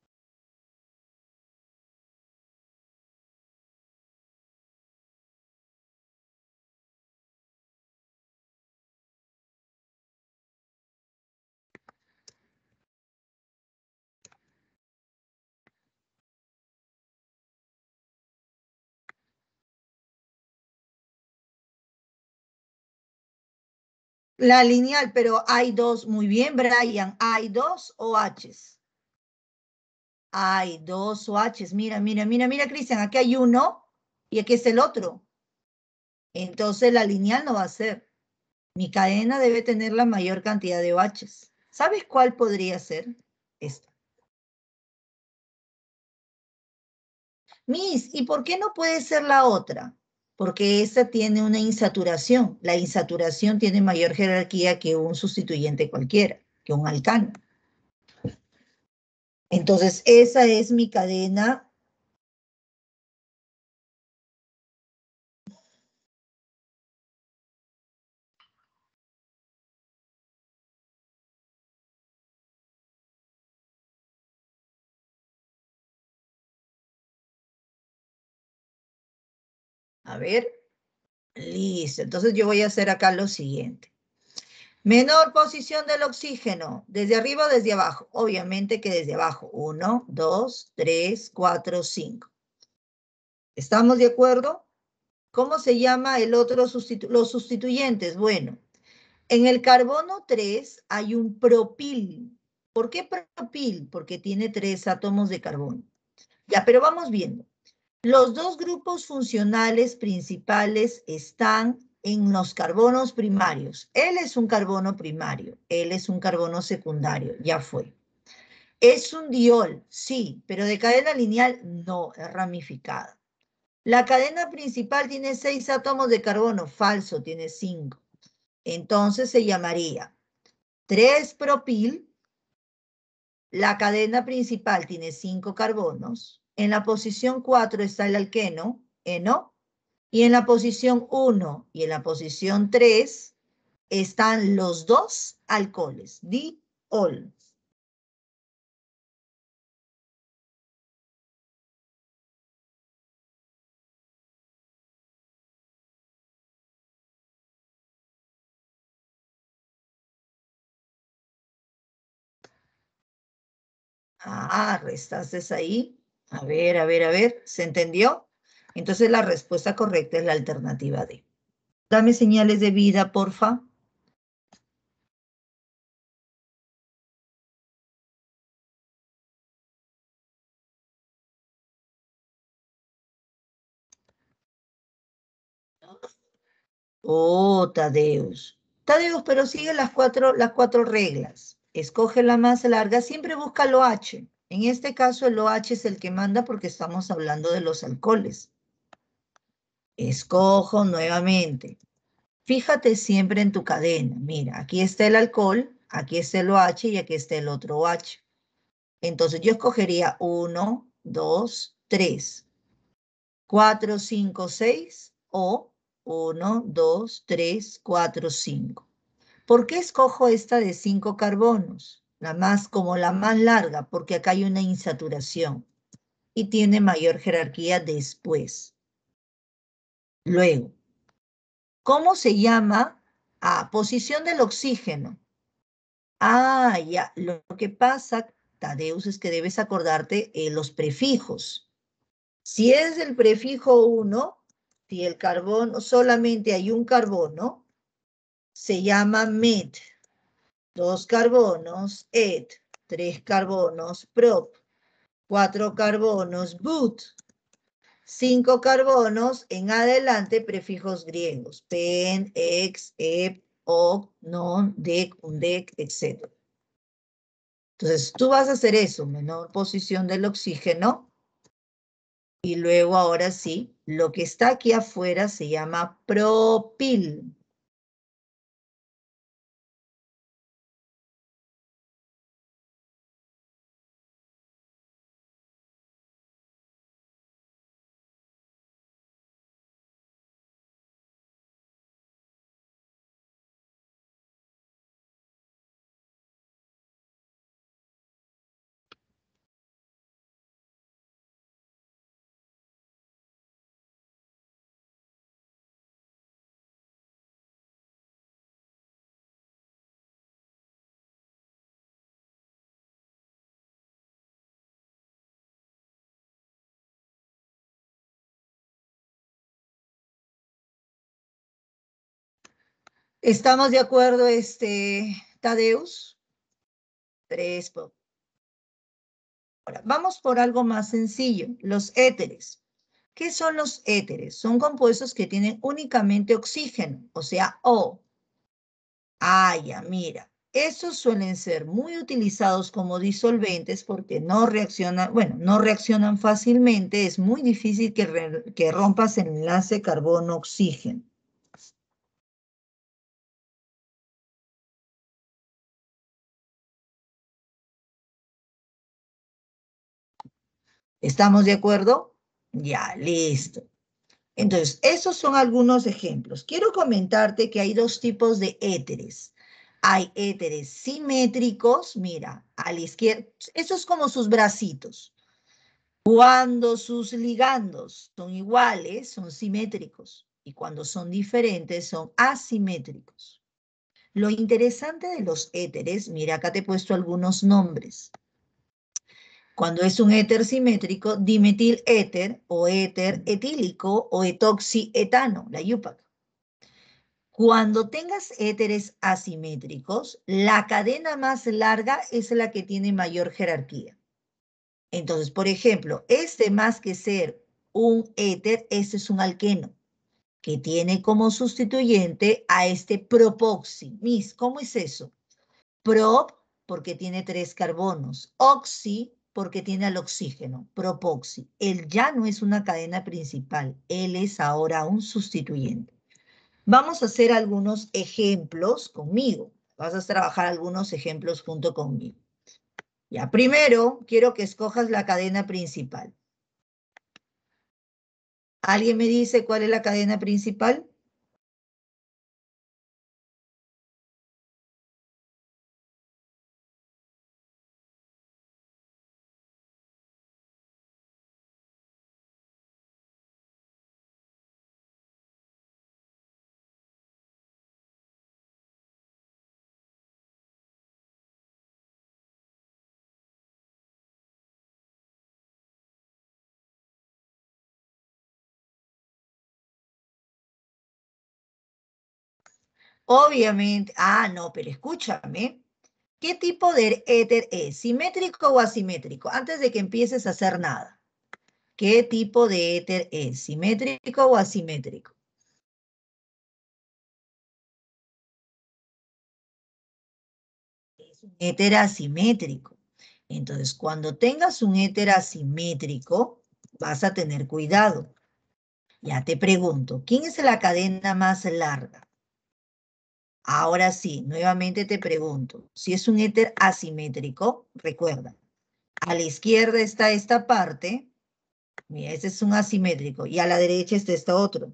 La lineal, pero hay dos. Muy bien, Brian. Hay dos OHs. Hay dos OHs. Mira, mira, mira, mira, Cristian. Aquí hay uno y aquí es el otro. Entonces la lineal no va a ser. Mi cadena debe tener la mayor cantidad de OHs. ¿Sabes cuál podría ser? Esta. Miss, ¿y por qué no puede ser la otra? Porque esta tiene una insaturación. La insaturación tiene mayor jerarquía que un sustituyente cualquiera, que un alcano. Entonces, esa es mi cadena. A ver, listo. Entonces yo voy a hacer acá lo siguiente. Menor posición del oxígeno, desde arriba o desde abajo. Obviamente que desde abajo. Uno, dos, tres, cuatro, cinco. ¿Estamos de acuerdo? ¿Cómo se llama el otro sustitu los sustituyentes? Bueno, en el carbono tres hay un propil. ¿Por qué propil? Porque tiene tres átomos de carbono. Ya, pero vamos viendo. Los dos grupos funcionales principales están en los carbonos primarios. Él es un carbono primario, él es un carbono secundario, ya fue. Es un diol, sí, pero de cadena lineal no, es ramificada. La cadena principal tiene seis átomos de carbono, falso, tiene cinco. Entonces se llamaría tres propil. La cadena principal tiene cinco carbonos. En la posición cuatro está el alqueno, eno. Y en la posición uno y en la posición tres están los dos alcoholes, diol. Ah, restaste ahí. A ver, a ver, a ver, ¿se entendió? Entonces la respuesta correcta es la alternativa D. Dame señales de vida, porfa. Oh, Tadeus. Tadeus, pero sigue las cuatro, las cuatro reglas. Escoge la más larga, siempre busca el OH. En este caso el OH es el que manda porque estamos hablando de los alcoholes. Escojo nuevamente. Fíjate siempre en tu cadena. Mira, aquí está el alcohol, aquí está el OH y aquí está el otro OH. Entonces yo escogería uno, dos, tres, cuatro, cinco, seis o uno, dos, tres, cuatro, cinco. ¿Por qué escojo esta de cinco carbonos? La más, como la más larga, porque acá hay una insaturación y tiene mayor jerarquía después. Luego, ¿cómo se llama? Ah, posición del oxígeno. Ah, ya, lo que pasa, Tadeus, es que debes acordarte eh, los prefijos. Si es el prefijo uno, si el carbono, solamente hay un carbono, se llama met. Dos carbonos, et. Tres carbonos, prop. Cuatro carbonos, but. Cinco carbonos, en adelante, prefijos griegos. Pen, ex, ep, oc, non, dec, undec, etcétera. Entonces, tú vas a hacer eso, menor posición del oxígeno. Y luego, ahora sí, lo que está aquí afuera se llama propil. ¿Estamos de acuerdo, este, Tadeus? Tres. Por... Ahora, vamos por algo más sencillo, los éteres. ¿Qué son los éteres? Son compuestos que tienen únicamente oxígeno, o sea, O. Ah, ya, mira. Estos suelen ser muy utilizados como disolventes porque no reaccionan, bueno, no reaccionan fácilmente. Es muy difícil que, re- que rompas el enlace carbono-oxígeno. ¿Estamos de acuerdo? Ya, listo. Entonces, esos son algunos ejemplos. Quiero comentarte que hay dos tipos de éteres. Hay éteres simétricos, mira, a la izquierda, esos como sus bracitos. Cuando sus ligandos son iguales, son simétricos. Y cuando son diferentes, son asimétricos. Lo interesante de los éteres, mira, acá te he puesto algunos nombres. Cuando es un éter simétrico, dimetiléter o éter etílico o etoxietano, la I U P A C. Cuando tengas éteres asimétricos, la cadena más larga es la que tiene mayor jerarquía. Entonces, por ejemplo, este más que ser un éter, este es un alqueno, que tiene como sustituyente a este propoxi. Mis, ¿cómo es eso? Prop, porque tiene tres carbonos. Oxi, porque tiene al oxígeno. Propoxi. Él ya no es una cadena principal. Él es ahora un sustituyente. Vamos a hacer algunos ejemplos conmigo. Vas a trabajar algunos ejemplos junto conmigo. Ya, primero, quiero que escojas la cadena principal. ¿Alguien me dice cuál es la cadena principal? Obviamente, ah, no, pero escúchame. ¿Qué tipo de éter es? ¿Simétrico o asimétrico? Antes de que empieces a hacer nada. ¿Qué tipo de éter es? ¿Simétrico o asimétrico? Es un éter asimétrico. Entonces, cuando tengas un éter asimétrico, vas a tener cuidado. Ya te pregunto, ¿quién es la cadena más larga? Ahora sí, nuevamente te pregunto, si es un éter asimétrico, recuerda, a la izquierda está esta parte, mira, ese es un asimétrico, y a la derecha está este otro.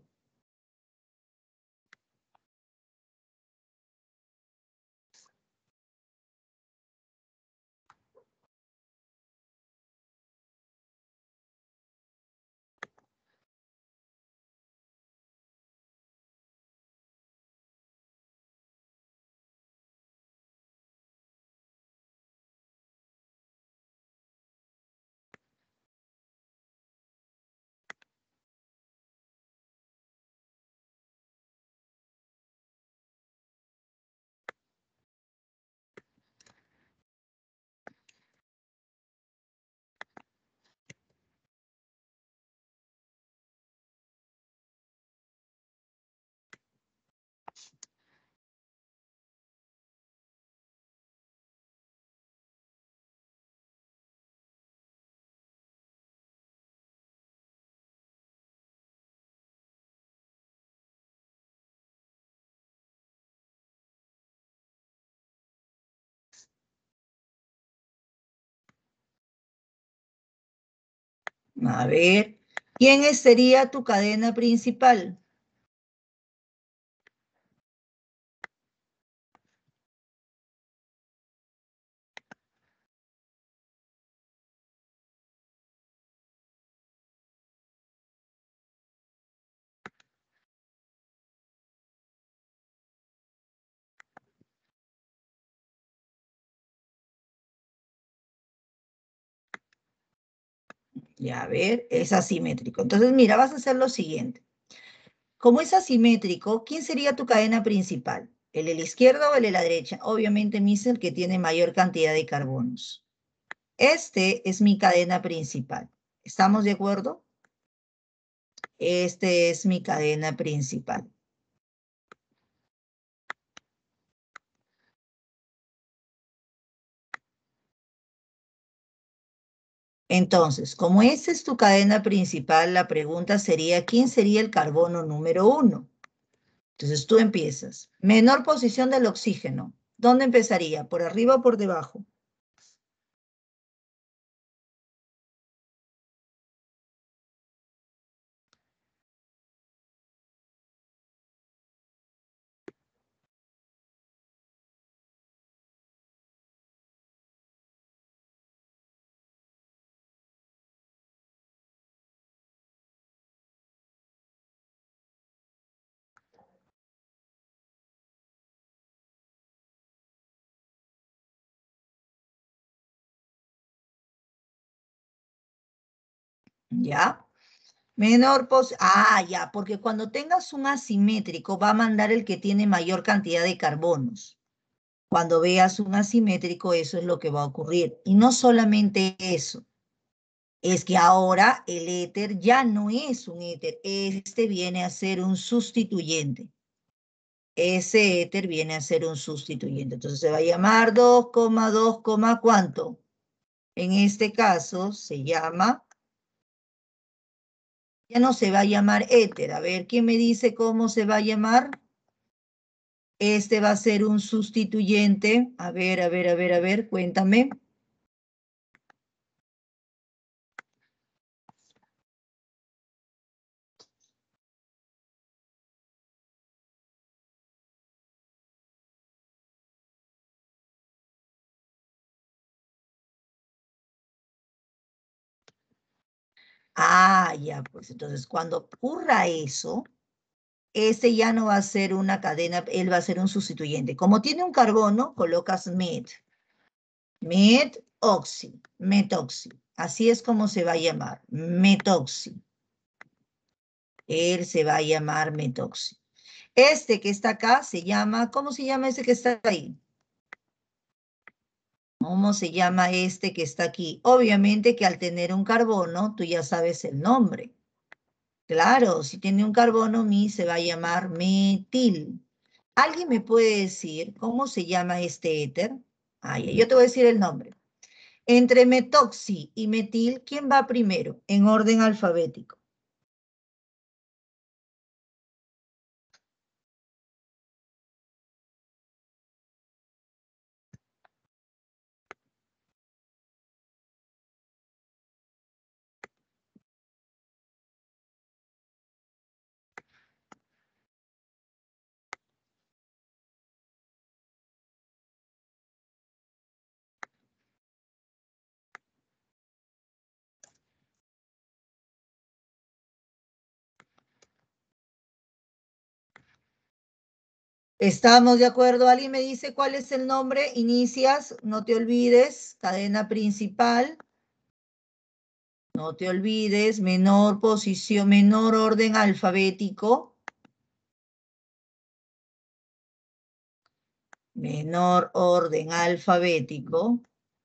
A ver, ¿quién es- sería tu cadena principal? Ya, a ver, es asimétrico. Entonces, mira, vas a hacer lo siguiente. Como es asimétrico, ¿quién sería tu cadena principal? ¿El de la izquierda o el de la derecha? Obviamente mi es el que tiene mayor cantidad de carbonos. Este es mi cadena principal. ¿Estamos de acuerdo? Este es mi cadena principal. Entonces, como esta es tu cadena principal, la pregunta sería, ¿quién sería el carbono número uno? Entonces tú empiezas. Menor posición del oxígeno. ¿Dónde empezaría? ¿Por arriba o por debajo? ¿Ya? Menor pos... Ah, ya, porque cuando tengas un asimétrico va a mandar el que tiene mayor cantidad de carbonos. Cuando veas un asimétrico, eso es lo que va a ocurrir. Y no solamente eso, es que ahora el éter ya no es un éter, este viene a ser un sustituyente. Ese éter viene a ser un sustituyente. Entonces se va a llamar dos coma dos, ¿cuánto? En este caso se llama, ya no se va a llamar éter. A ver, ¿quién me dice cómo se va a llamar? Este va a ser un sustituyente. A ver, a ver, a ver, a ver, cuéntame. Ah, ya, pues entonces cuando ocurra eso, este ya no va a ser una cadena, él va a ser un sustituyente. Como tiene un carbono, colocas met. Metoxi, metoxi. Así es como se va a llamar, metoxi. Él se va a llamar metoxi. Este que está acá se llama, ¿cómo se llama ese que está ahí? ¿Cómo se llama este que está aquí? Obviamente que al tener un carbono, tú ya sabes el nombre. Claro, si tiene un carbono, mi se va a llamar metil. ¿Alguien me puede decir cómo se llama este éter? Ah, ya, yo te voy a decir el nombre. Entre metoxi y metil, ¿quién va primero? En orden alfabético. ¿Estamos de acuerdo? ¿Alguien me dice cuál es el nombre? Inicias, no te olvides, cadena principal. No te olvides, menor posición, menor orden alfabético. Menor orden alfabético.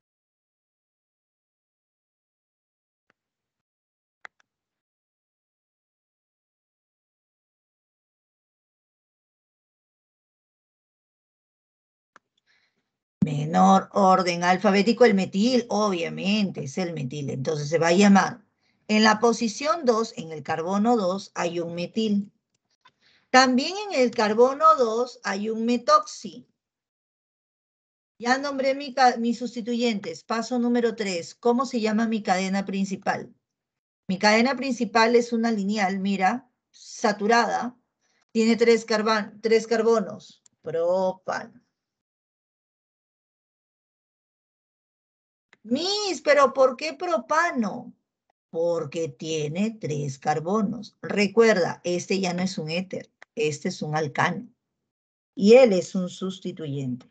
Menor orden alfabético, el metil, obviamente, es el metil. Entonces se va a llamar. En la posición dos, en el carbono dos, hay un metil. También en el carbono dos hay un metoxi. Ya nombré mi, mis sustituyentes. Paso número tres. ¿Cómo se llama mi cadena principal? Mi cadena principal es una lineal, mira, saturada. Tiene tres, tres carbonos. Propano. Mis, pero ¿por qué propano? Porque tiene tres carbonos. Recuerda, este ya no es un éter, este es un alcano. Y él es un sustituyente.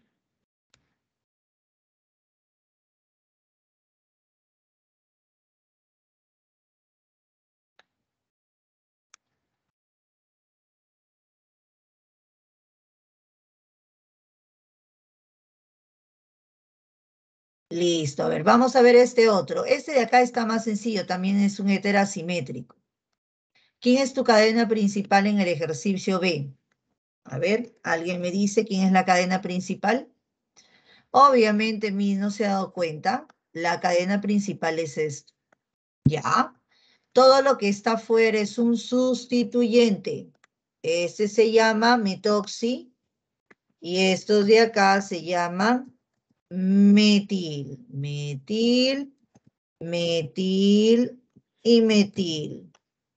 Listo, a ver, vamos a ver este otro. Este de acá está más sencillo, también es un heterasimétrico. ¿Quién es tu cadena principal en el ejercicio B? A ver, ¿alguien me dice quién es la cadena principal? Obviamente, mi no se ha dado cuenta. La cadena principal es esto. ¿Ya? Todo lo que está afuera es un sustituyente. Este se llama metoxi y estos de acá se llaman metil. Metil, metil y metil.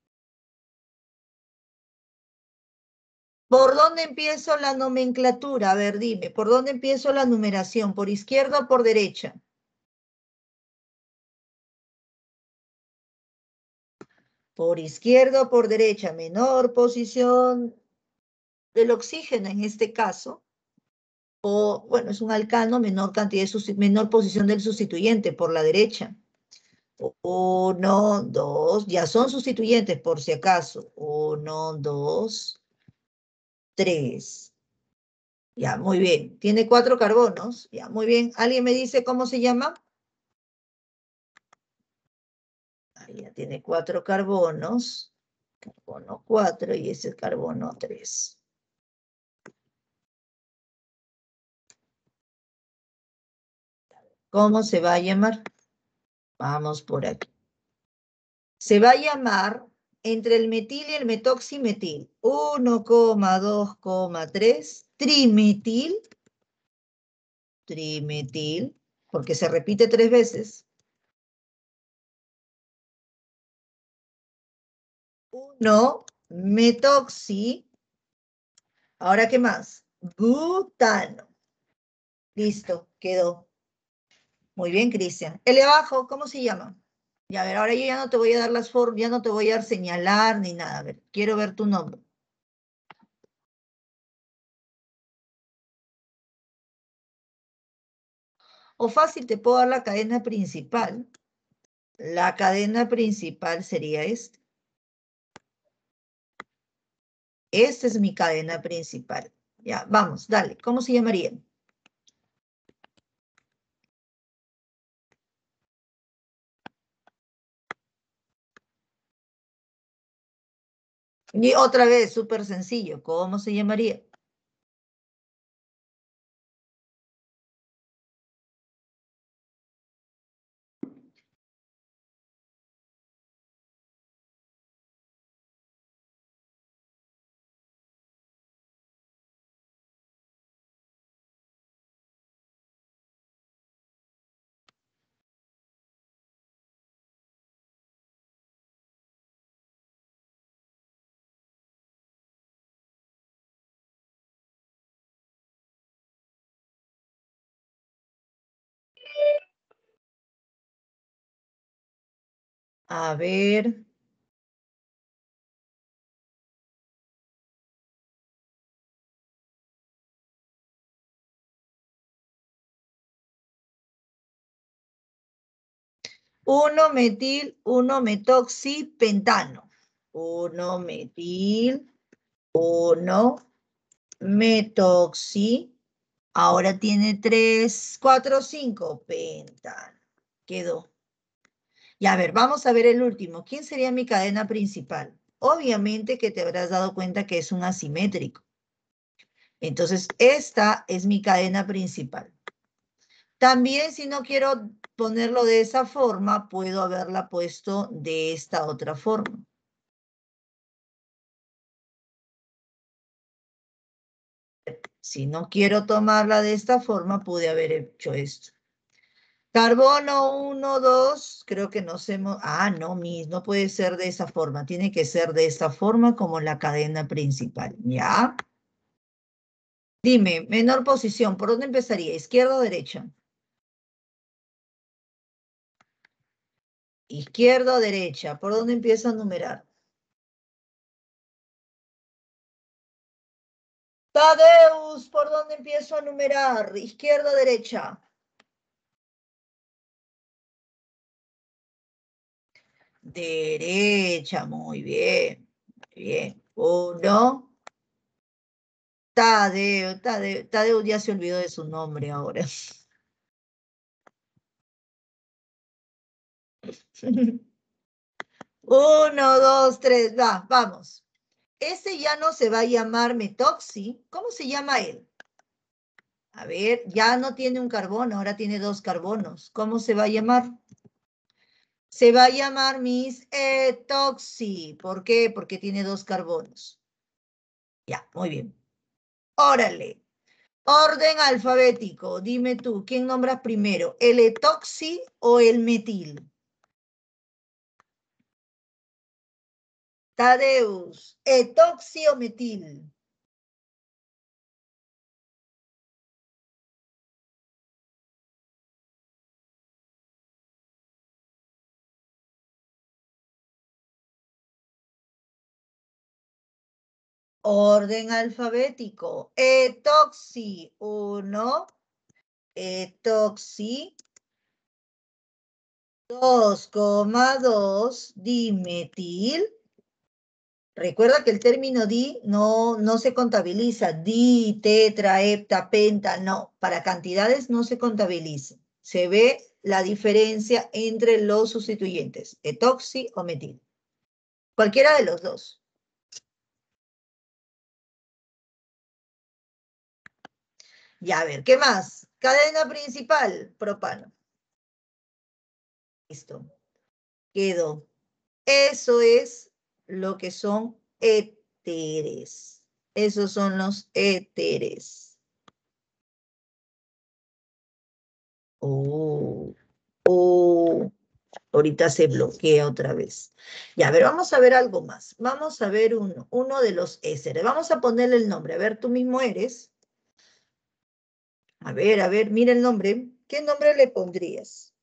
¿Por dónde empiezo la nomenclatura? A ver, dime, ¿por dónde empiezo la numeración? ¿Por izquierda o por derecha? Por izquierda o por derecha, menor posición del oxígeno en este caso, o bueno, es un alcano, menor cantidad de menor posición del sustituyente por la derecha. Uno, dos, ya son sustituyentes por si acaso. Uno, dos, tres. Ya, muy bien. Tiene cuatro carbonos. Ya, muy bien. ¿Alguien me dice cómo se llama? Ahí ya tiene cuatro carbonos. Carbono cuatro y ese es carbono tres. ¿Cómo se va a llamar? Vamos por aquí. Se va a llamar entre el metil y el metoximetil. uno coma dos coma tres trimetil. Trimetil, porque se repite tres veces. uno metoxi. Ahora, ¿qué más? Butano. Listo, quedó. Muy bien, Cristian. El de abajo, ¿cómo se llama? Ya, a ver, ahora yo ya no te voy a dar las formas, ya no te voy a dar señalar ni nada. A ver, quiero ver tu nombre. O fácil, te puedo dar la cadena principal. La cadena principal sería esta. Esta es mi cadena principal. Ya, vamos, dale. ¿Cómo se llamaría? Y otra vez, súper sencillo. ¿Cómo se llamaría? A ver. uno metil, uno metoxipentano. uno metil, uno metoxi. Ahora tiene tres, cuatro, cinco. Pentano. Quedó. Y a ver, vamos a ver el último. ¿Quién sería mi cadena principal? Obviamente que te habrás dado cuenta que es un asimétrico. Entonces, esta es mi cadena principal. También, si no quiero ponerlo de esa forma, puedo haberla puesto de esta otra forma. Si no quiero tomarla de esta forma, pude haber hecho esto. Carbono uno, dos, creo que nos hemos... Ah, no, mis, no puede ser de esa forma. Tiene que ser de esta forma como la cadena principal. ¿Ya? Dime, menor posición, ¿por dónde empezaría? ¿Izquierda o derecha? Izquierda o derecha, ¿por dónde empiezo a numerar? Tadeus, ¿por dónde empiezo a numerar? ¿Izquierda o derecha? Derecha, muy bien. Muy bien. Uno. Tadeo, Tadeo, Tadeo ya se olvidó de su nombre ahora. Uno, dos, tres, va, vamos. Ese ya no se va a llamar metoxi. ¿Cómo se llama él? A ver, ya no tiene un carbono, ahora tiene dos carbonos. ¿Cómo se va a llamar? Se va a llamar mis etoxi. ¿Por qué? Porque tiene dos carbonos. Ya, muy bien. Órale. Orden alfabético. Dime tú, ¿quién nombras primero? ¿El etoxi o el metil? Tadeus, etoxi o metil. Orden alfabético. Etoxi, uno. Etoxi, dos coma dos, dimetil. Recuerda que el término di no, no se contabiliza. Di, tetra, hepta, penta, no. Para cantidades no se contabiliza. Se ve la diferencia entre los sustituyentes, etoxi o metil. Cualquiera de los dos. Ya, a ver, ¿qué más? Cadena principal, propano. Listo. Quedó. Eso es lo que son éteres. Esos son los éteres. Oh, oh, ahorita se bloquea otra vez. Ya, a ver, vamos a ver algo más. Vamos a ver uno, uno de los ésteres. Vamos a ponerle el nombre. A ver, tú mismo eres. A ver, a ver, mira el nombre. ¿Qué nombre le pondrías?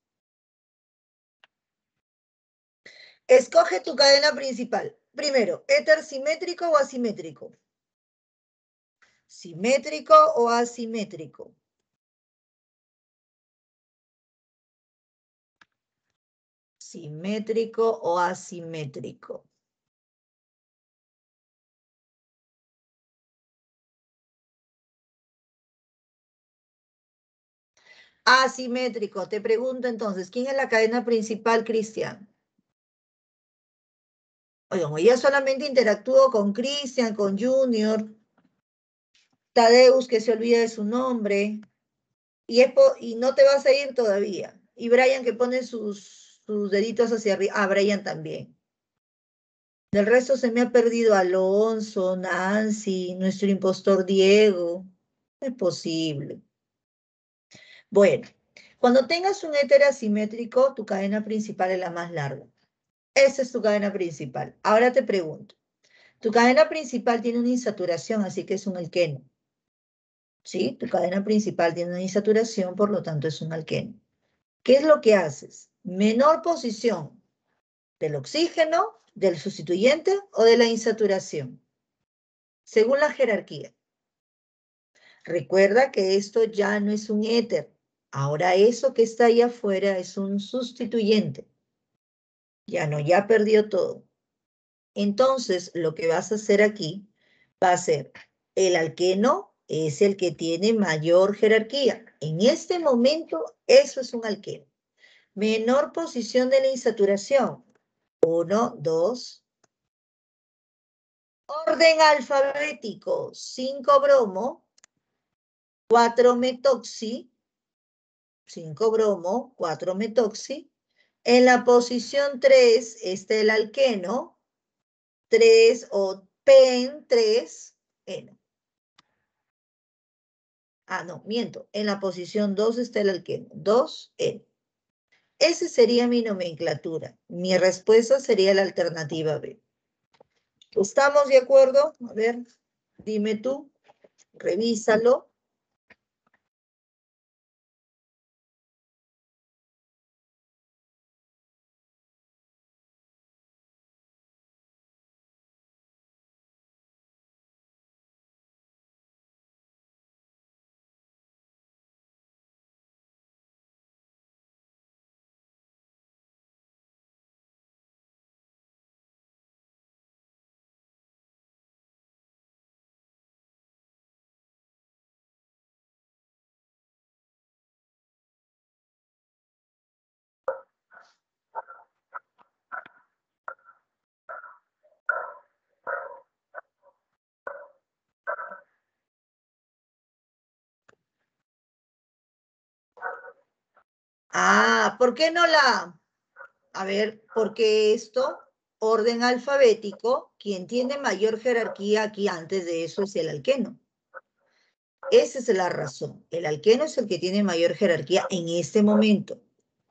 Escoge tu cadena principal. Primero, ¿éter simétrico o asimétrico? ¿Simétrico o asimétrico? ¿Simétrico o asimétrico? Asimétrico. Te pregunto entonces, ¿quién es la cadena principal, Cristian? Oigan, ya solamente interactúo con Cristian, con Junior, Tadeus, que se olvida de su nombre, y, es y no te vas a ir todavía. Y Brian, que pone sus, sus deditos hacia arriba. Ah, Brian también. Del resto se me ha perdido Alonso, Nancy, nuestro impostor Diego. No es posible. Bueno, cuando tengas un éter asimétrico, tu cadena principal es la más larga. Esa es tu cadena principal. Ahora te pregunto, tu cadena principal tiene una insaturación, así que es un alqueno. ¿Sí? Tu cadena principal tiene una insaturación, por lo tanto es un alqueno. ¿Qué es lo que haces? Menor posición del oxígeno, del sustituyente o de la insaturación, según la jerarquía. Recuerda que esto ya no es un éter. Ahora eso que está ahí afuera es un sustituyente. Ya no, ya perdió todo. Entonces, lo que vas a hacer aquí va a ser el alqueno es el que tiene mayor jerarquía. En este momento, eso es un alqueno. Menor posición de la insaturación. Uno, dos. Orden alfabético. Cinco bromo. Cuatro metoxi. Cinco bromo. Cuatro metoxi. En la posición tres está el alqueno. Tres o pen tres. Eno. Ah, no, miento. En la posición dos está el alqueno. dos, N. Esa sería mi nomenclatura. Mi respuesta sería la alternativa B. ¿Estamos de acuerdo? A ver, dime tú, revísalo. Ah, ¿por qué no la? A ver, porque esto, orden alfabético, quien tiene mayor jerarquía aquí antes de eso es el alqueno. Esa es la razón. El alqueno es el que tiene mayor jerarquía en este momento.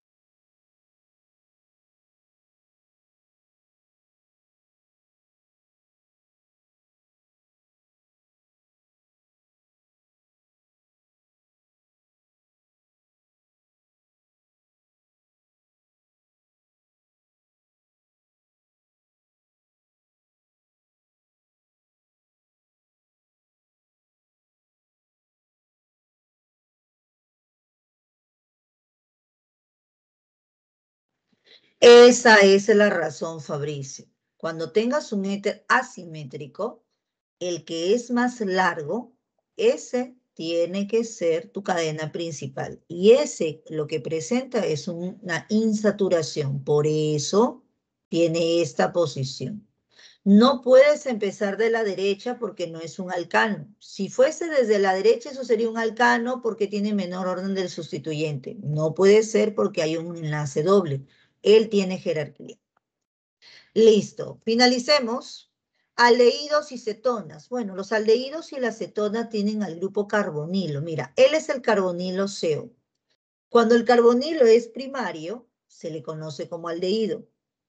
Esa es la razón, Fabricio. Cuando tengas un éter asimétrico, el que es más largo, ese tiene que ser tu cadena principal. Y ese lo que presenta es una insaturación. Por eso tiene esta posición. No puedes empezar de la derecha porque no es un alcano. Si fuese desde la derecha, eso sería un alcano porque tiene menor orden del sustituyente. No puede ser porque hay un enlace doble. Él tiene jerarquía. Listo. Finalicemos. Aldehídos y cetonas. Bueno, los aldehídos y la cetona tienen al grupo carbonilo. Mira, él es el carbonilo C O. Cuando el carbonilo es primario, se le conoce como aldehído.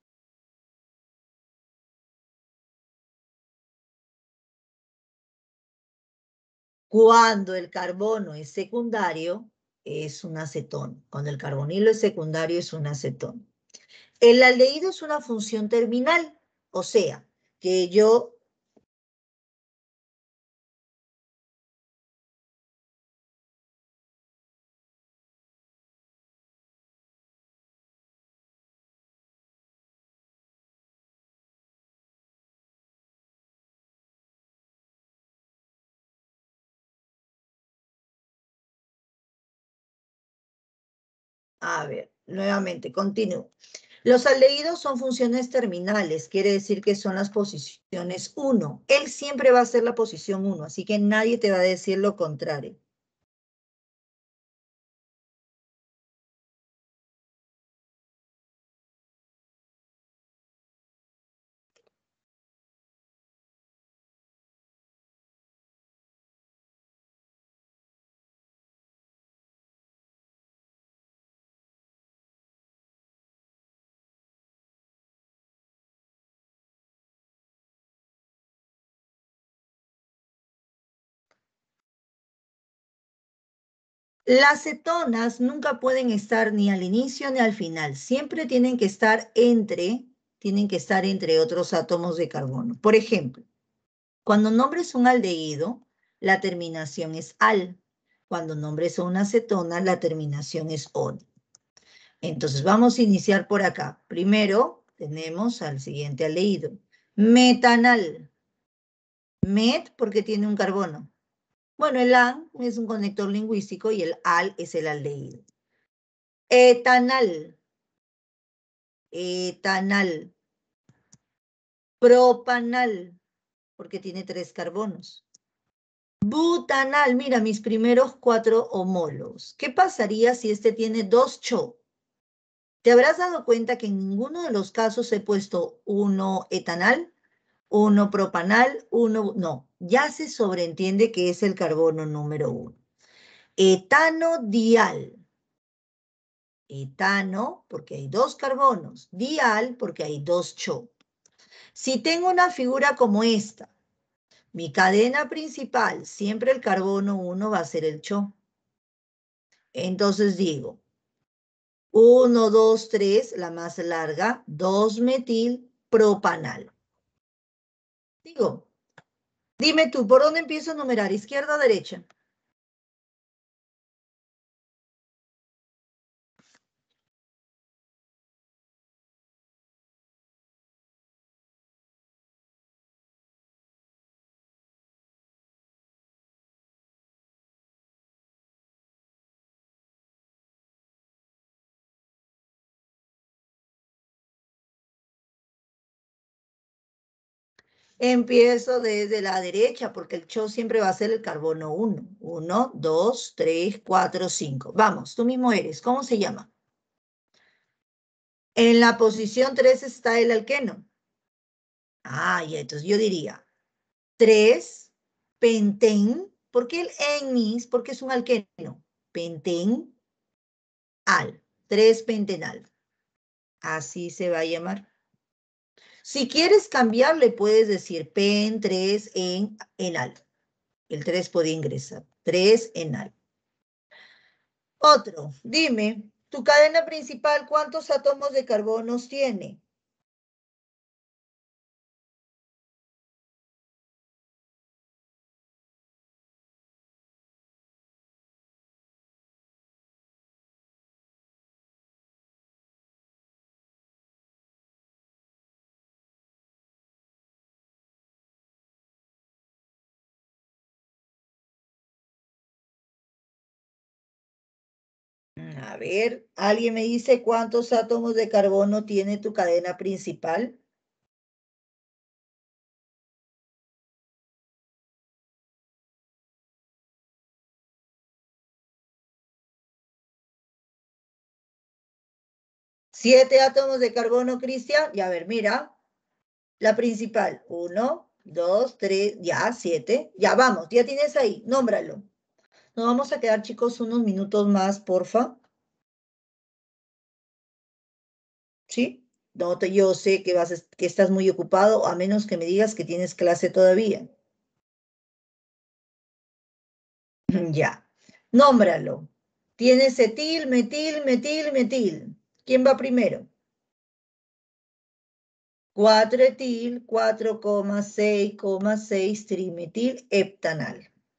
Cuando el carbono es secundario, es una acetona. Cuando el carbonilo es secundario, es una acetona. El aldehído es una función terminal, o sea, que yo... A ver, nuevamente, continúo. Los aldehídos son funciones terminales, quiere decir que son las posiciones uno. Él siempre va a ser la posición uno, así que nadie te va a decir lo contrario. Las cetonas nunca pueden estar ni al inicio ni al final. Siempre tienen que estar entre, tienen que estar entre otros átomos de carbono. Por ejemplo, cuando nombres un aldehído, la terminación es al. Cuando nombres una acetona, la terminación es on. Entonces vamos a iniciar por acá. Primero tenemos al siguiente aldehído. Metanal. Met porque tiene un carbono. Bueno, el an es un conector lingüístico y el al es el aldehído. Etanal. Etanal. Propanal, porque tiene tres carbonos. Butanal, mira mis primeros cuatro homólogos. ¿Qué pasaría si este tiene dos CHO? ¿Te habrás dado cuenta que en ninguno de los casos he puesto uno etanal, uno propanal, uno... No, ya se sobreentiende que es el carbono número uno. Etanodial. Etano, porque hay dos carbonos. Dial, porque hay dos CHO. Si tengo una figura como esta, mi cadena principal, siempre el carbono uno va a ser el CHO. Entonces digo, uno, dos, tres, la más larga, dos metil propanal. Digo, dime tú, ¿por dónde empiezo a numerar? ¿Izquierda o derecha? Empiezo desde la derecha, porque el CHO siempre va a ser el carbono uno. uno, dos, tres, cuatro, cinco. Vamos, tú mismo eres. ¿Cómo se llama? En la posición tres está el alqueno. Ah, y entonces yo diría tres penten. ¿Por qué el en mis? Porque es un alqueno. Penten al. tres pentenal. Así se va a llamar. Si quieres cambiarle, puedes decir pen tres en enal. El tres podía ingresar. tres enal. Otro, dime, ¿tu cadena principal cuántos átomos de carbonos tiene? A ver, ¿alguien me dice cuántos átomos de carbono tiene tu cadena principal? Siete átomos de carbono, Cristian. Y a ver, mira, la principal. Uno, dos, tres, ya, siete. Ya, vamos, ya tienes ahí, nómbralo. Nos vamos a quedar, chicos, unos minutos más, porfa. ¿Sí? No, te, yo sé que, vas, que estás muy ocupado, a menos que me digas que tienes clase todavía. Ya. Nómbralo. Tienes etil, metil, metil, metil. ¿Quién va primero? cuatro etil, cuatro coma seis coma seis trimetil heptanal.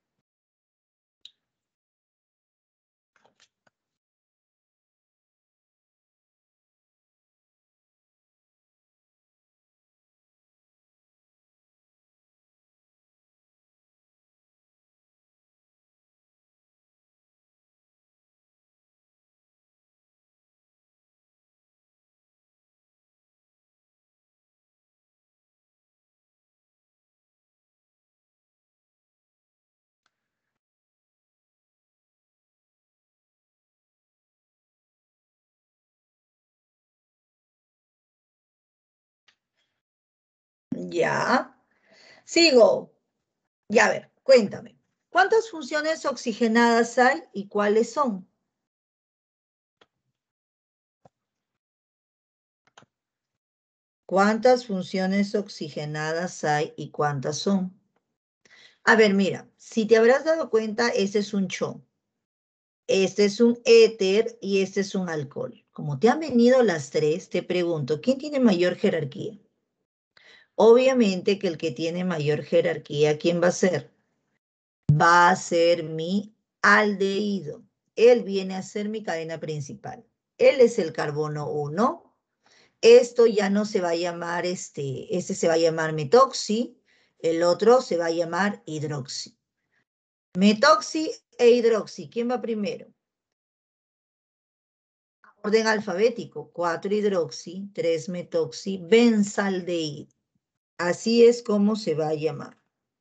Ya. Sigo. Ya, a ver, cuéntame. ¿Cuántas funciones oxigenadas hay y cuáles son? ¿Cuántas funciones oxigenadas hay y cuántas son? A ver, mira, si te habrás dado cuenta, este es un cho. Este es un éter y este es un alcohol. Como te han venido las tres, te pregunto, ¿quién tiene mayor jerarquía? Obviamente que el que tiene mayor jerarquía, ¿quién va a ser? Va a ser mi aldehído. Él viene a ser mi cadena principal. Él es el carbono uno. Esto ya no se va a llamar, este, este se va a llamar metoxi, el otro se va a llamar hidroxi. Metoxi e hidroxi, ¿quién va primero? Orden alfabético, cuatro hidroxi, tres metoxi, benzaldehído. Así es como se va a llamar.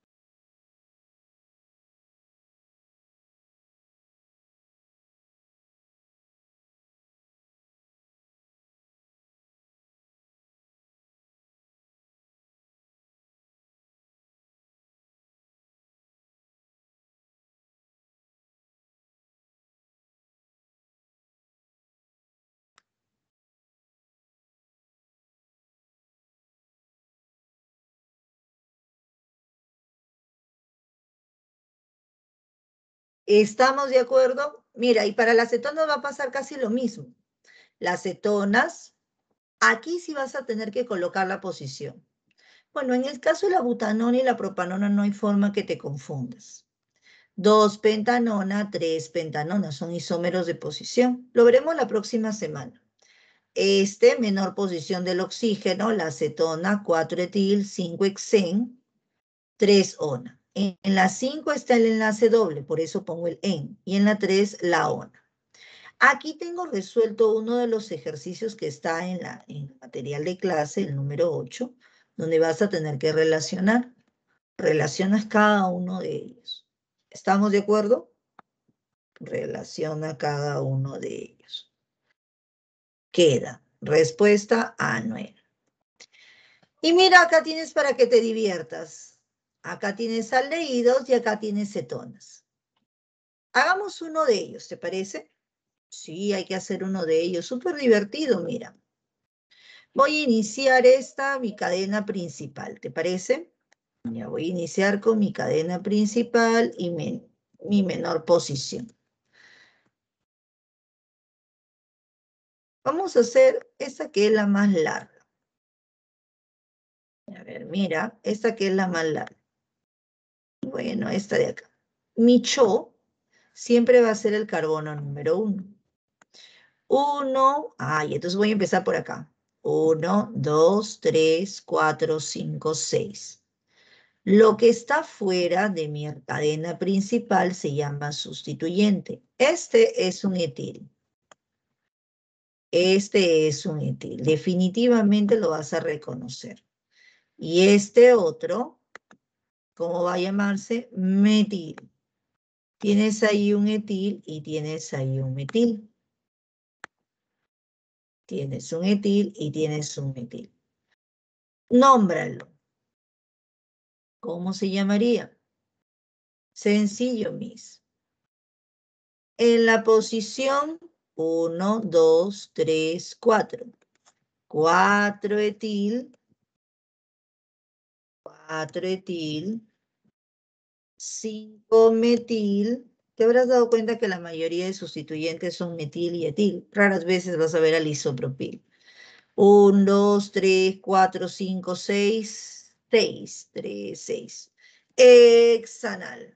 ¿Estamos de acuerdo? Mira, y para las cetonas va a pasar casi lo mismo. Las cetonas, aquí sí vas a tener que colocar la posición. Bueno, en el caso de la butanona y la propanona no hay forma que te confundas. Dos pentanona, tres pentanona, son isómeros de posición. Lo veremos la próxima semana. Este, menor posición del oxígeno, la acetona, cuatro etil, cinco hexen, tres ona. En, en la cinco está el enlace doble, por eso pongo el en. Y en la tres, la ona. Aquí tengo resuelto uno de los ejercicios que está en, la, en el material de clase, el número ocho, donde vas a tener que relacionar. Relacionas cada uno de ellos. ¿Estamos de acuerdo? Relaciona cada uno de ellos. Queda Respuesta A, nueve. Y mira, acá tienes para que te diviertas. Acá tienes aldehídos y acá tienes cetonas. Hagamos uno de ellos, ¿te parece? Sí, hay que hacer uno de ellos. Súper divertido, mira. Voy a iniciar esta, mi cadena principal, ¿te parece? Ya voy a iniciar con mi cadena principal y mi, mi menor posición. Vamos a hacer esta que es la más larga. A ver, mira, esta que es la más larga. Bueno, esta de acá. Mi cho siempre va a ser el carbono número uno. Uno, ay, entonces voy a empezar por acá. Uno, dos, tres, cuatro, cinco, seis. Lo que está fuera de mi cadena principal se llama sustituyente. Este es un etil. Este es un etil. Definitivamente lo vas a reconocer. Y este otro, ¿cómo va a llamarse? Metil. Tienes ahí un etil y tienes ahí un metil. Tienes un etil y tienes un metil. Nómbralo. ¿Cómo se llamaría? Sencillo, Miss. En la posición uno, dos, tres, cuatro. cuatro etil. cuatro etil. cinco metil. Te habrás dado cuenta que la mayoría de sustituyentes son metil y etil. Raras veces vas a ver al isopropil. uno, dos, tres, cuatro, cinco, seis. seis, tres, seis. Hexanal.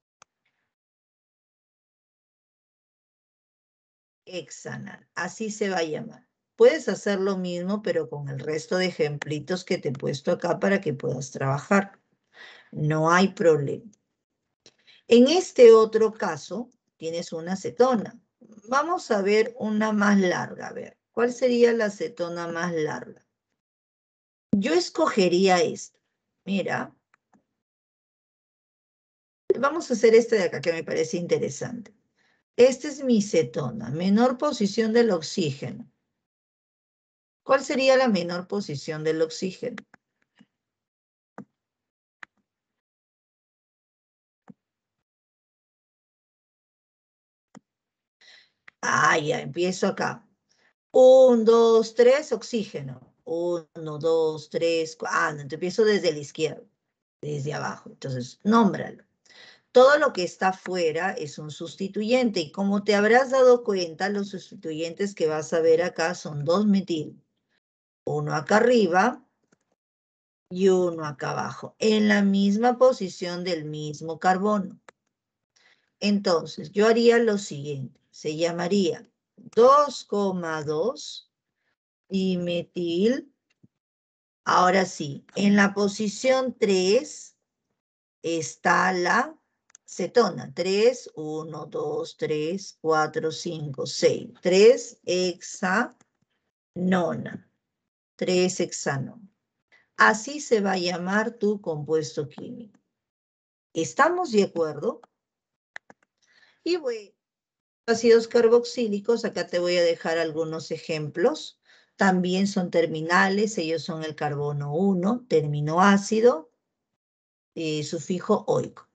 Hexanal. Así se va a llamar. Puedes hacer lo mismo, pero con el resto de ejemplitos que te he puesto acá para que puedas trabajar. No hay problema. En este otro caso, tienes una acetona. Vamos a ver una más larga. A ver, ¿cuál sería la acetona más larga? Yo escogería esta. Mira. Vamos a hacer este de acá que me parece interesante. Esta es mi cetona, menor posición del oxígeno. ¿Cuál sería la menor posición del oxígeno? Ah, ya, empiezo acá. Un, dos, tres, oxígeno. Uno, dos, tres, cuatro. Ah, no, te empiezo desde la izquierda, desde abajo. Entonces, nómbralo. Todo lo que está afuera es un sustituyente. Y como te habrás dado cuenta, los sustituyentes que vas a ver acá son dos metil. Uno acá arriba y uno acá abajo, en la misma posición del mismo carbono. Entonces, yo haría lo siguiente. Se llamaría dos coma dos dimetil. Ahora sí, en la posición tres está la cetona. tres, uno, dos, tres, cuatro, cinco, seis. tres hexanona. tres hexanona. Así se va a llamar tu compuesto químico. ¿Estamos de acuerdo? Y bueno, ácidos carboxílicos, acá te voy a dejar algunos ejemplos. También son terminales, ellos son el carbono uno, término ácido, eh, sufijo oico.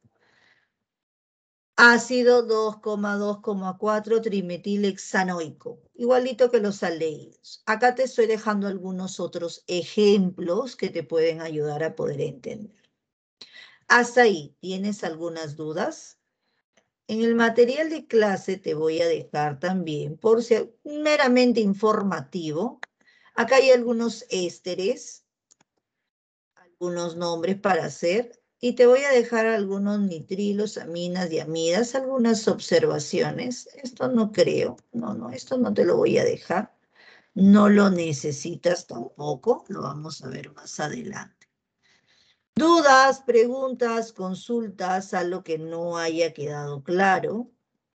Ácido dos coma dos coma cuatro trimetilhexanoico, igualito que los aldehídos. Acá te estoy dejando algunos otros ejemplos que te pueden ayudar a poder entender. Hasta ahí, ¿tienes algunas dudas? En el material de clase te voy a dejar también, por ser meramente informativo, acá hay algunos ésteres, algunos nombres para hacer, y te voy a dejar algunos nitrilos, aminas y amidas, algunas observaciones. Esto no creo, no, no, esto no te lo voy a dejar. No lo necesitas tampoco, lo vamos a ver más adelante. Dudas, preguntas, consultas, algo que no haya quedado claro.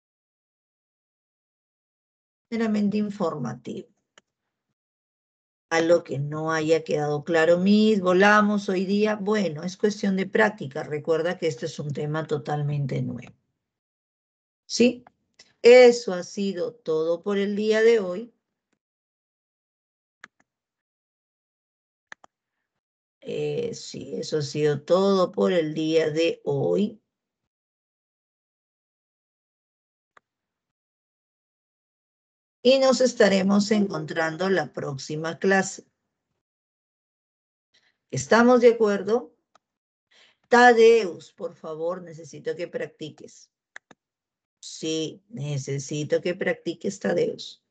Meramente informativo. Algo que no haya quedado claro, Miss, volamos hoy día. Bueno, es cuestión de práctica. Recuerda que este es un tema totalmente nuevo. ¿Sí? Eso ha sido todo por el día de hoy. Eh, sí, eso ha sido todo por el día de hoy. Y nos estaremos encontrando la próxima clase. ¿Estamos de acuerdo? Tadeus, por favor, necesito que practiques. Sí, necesito que practiques, Tadeus.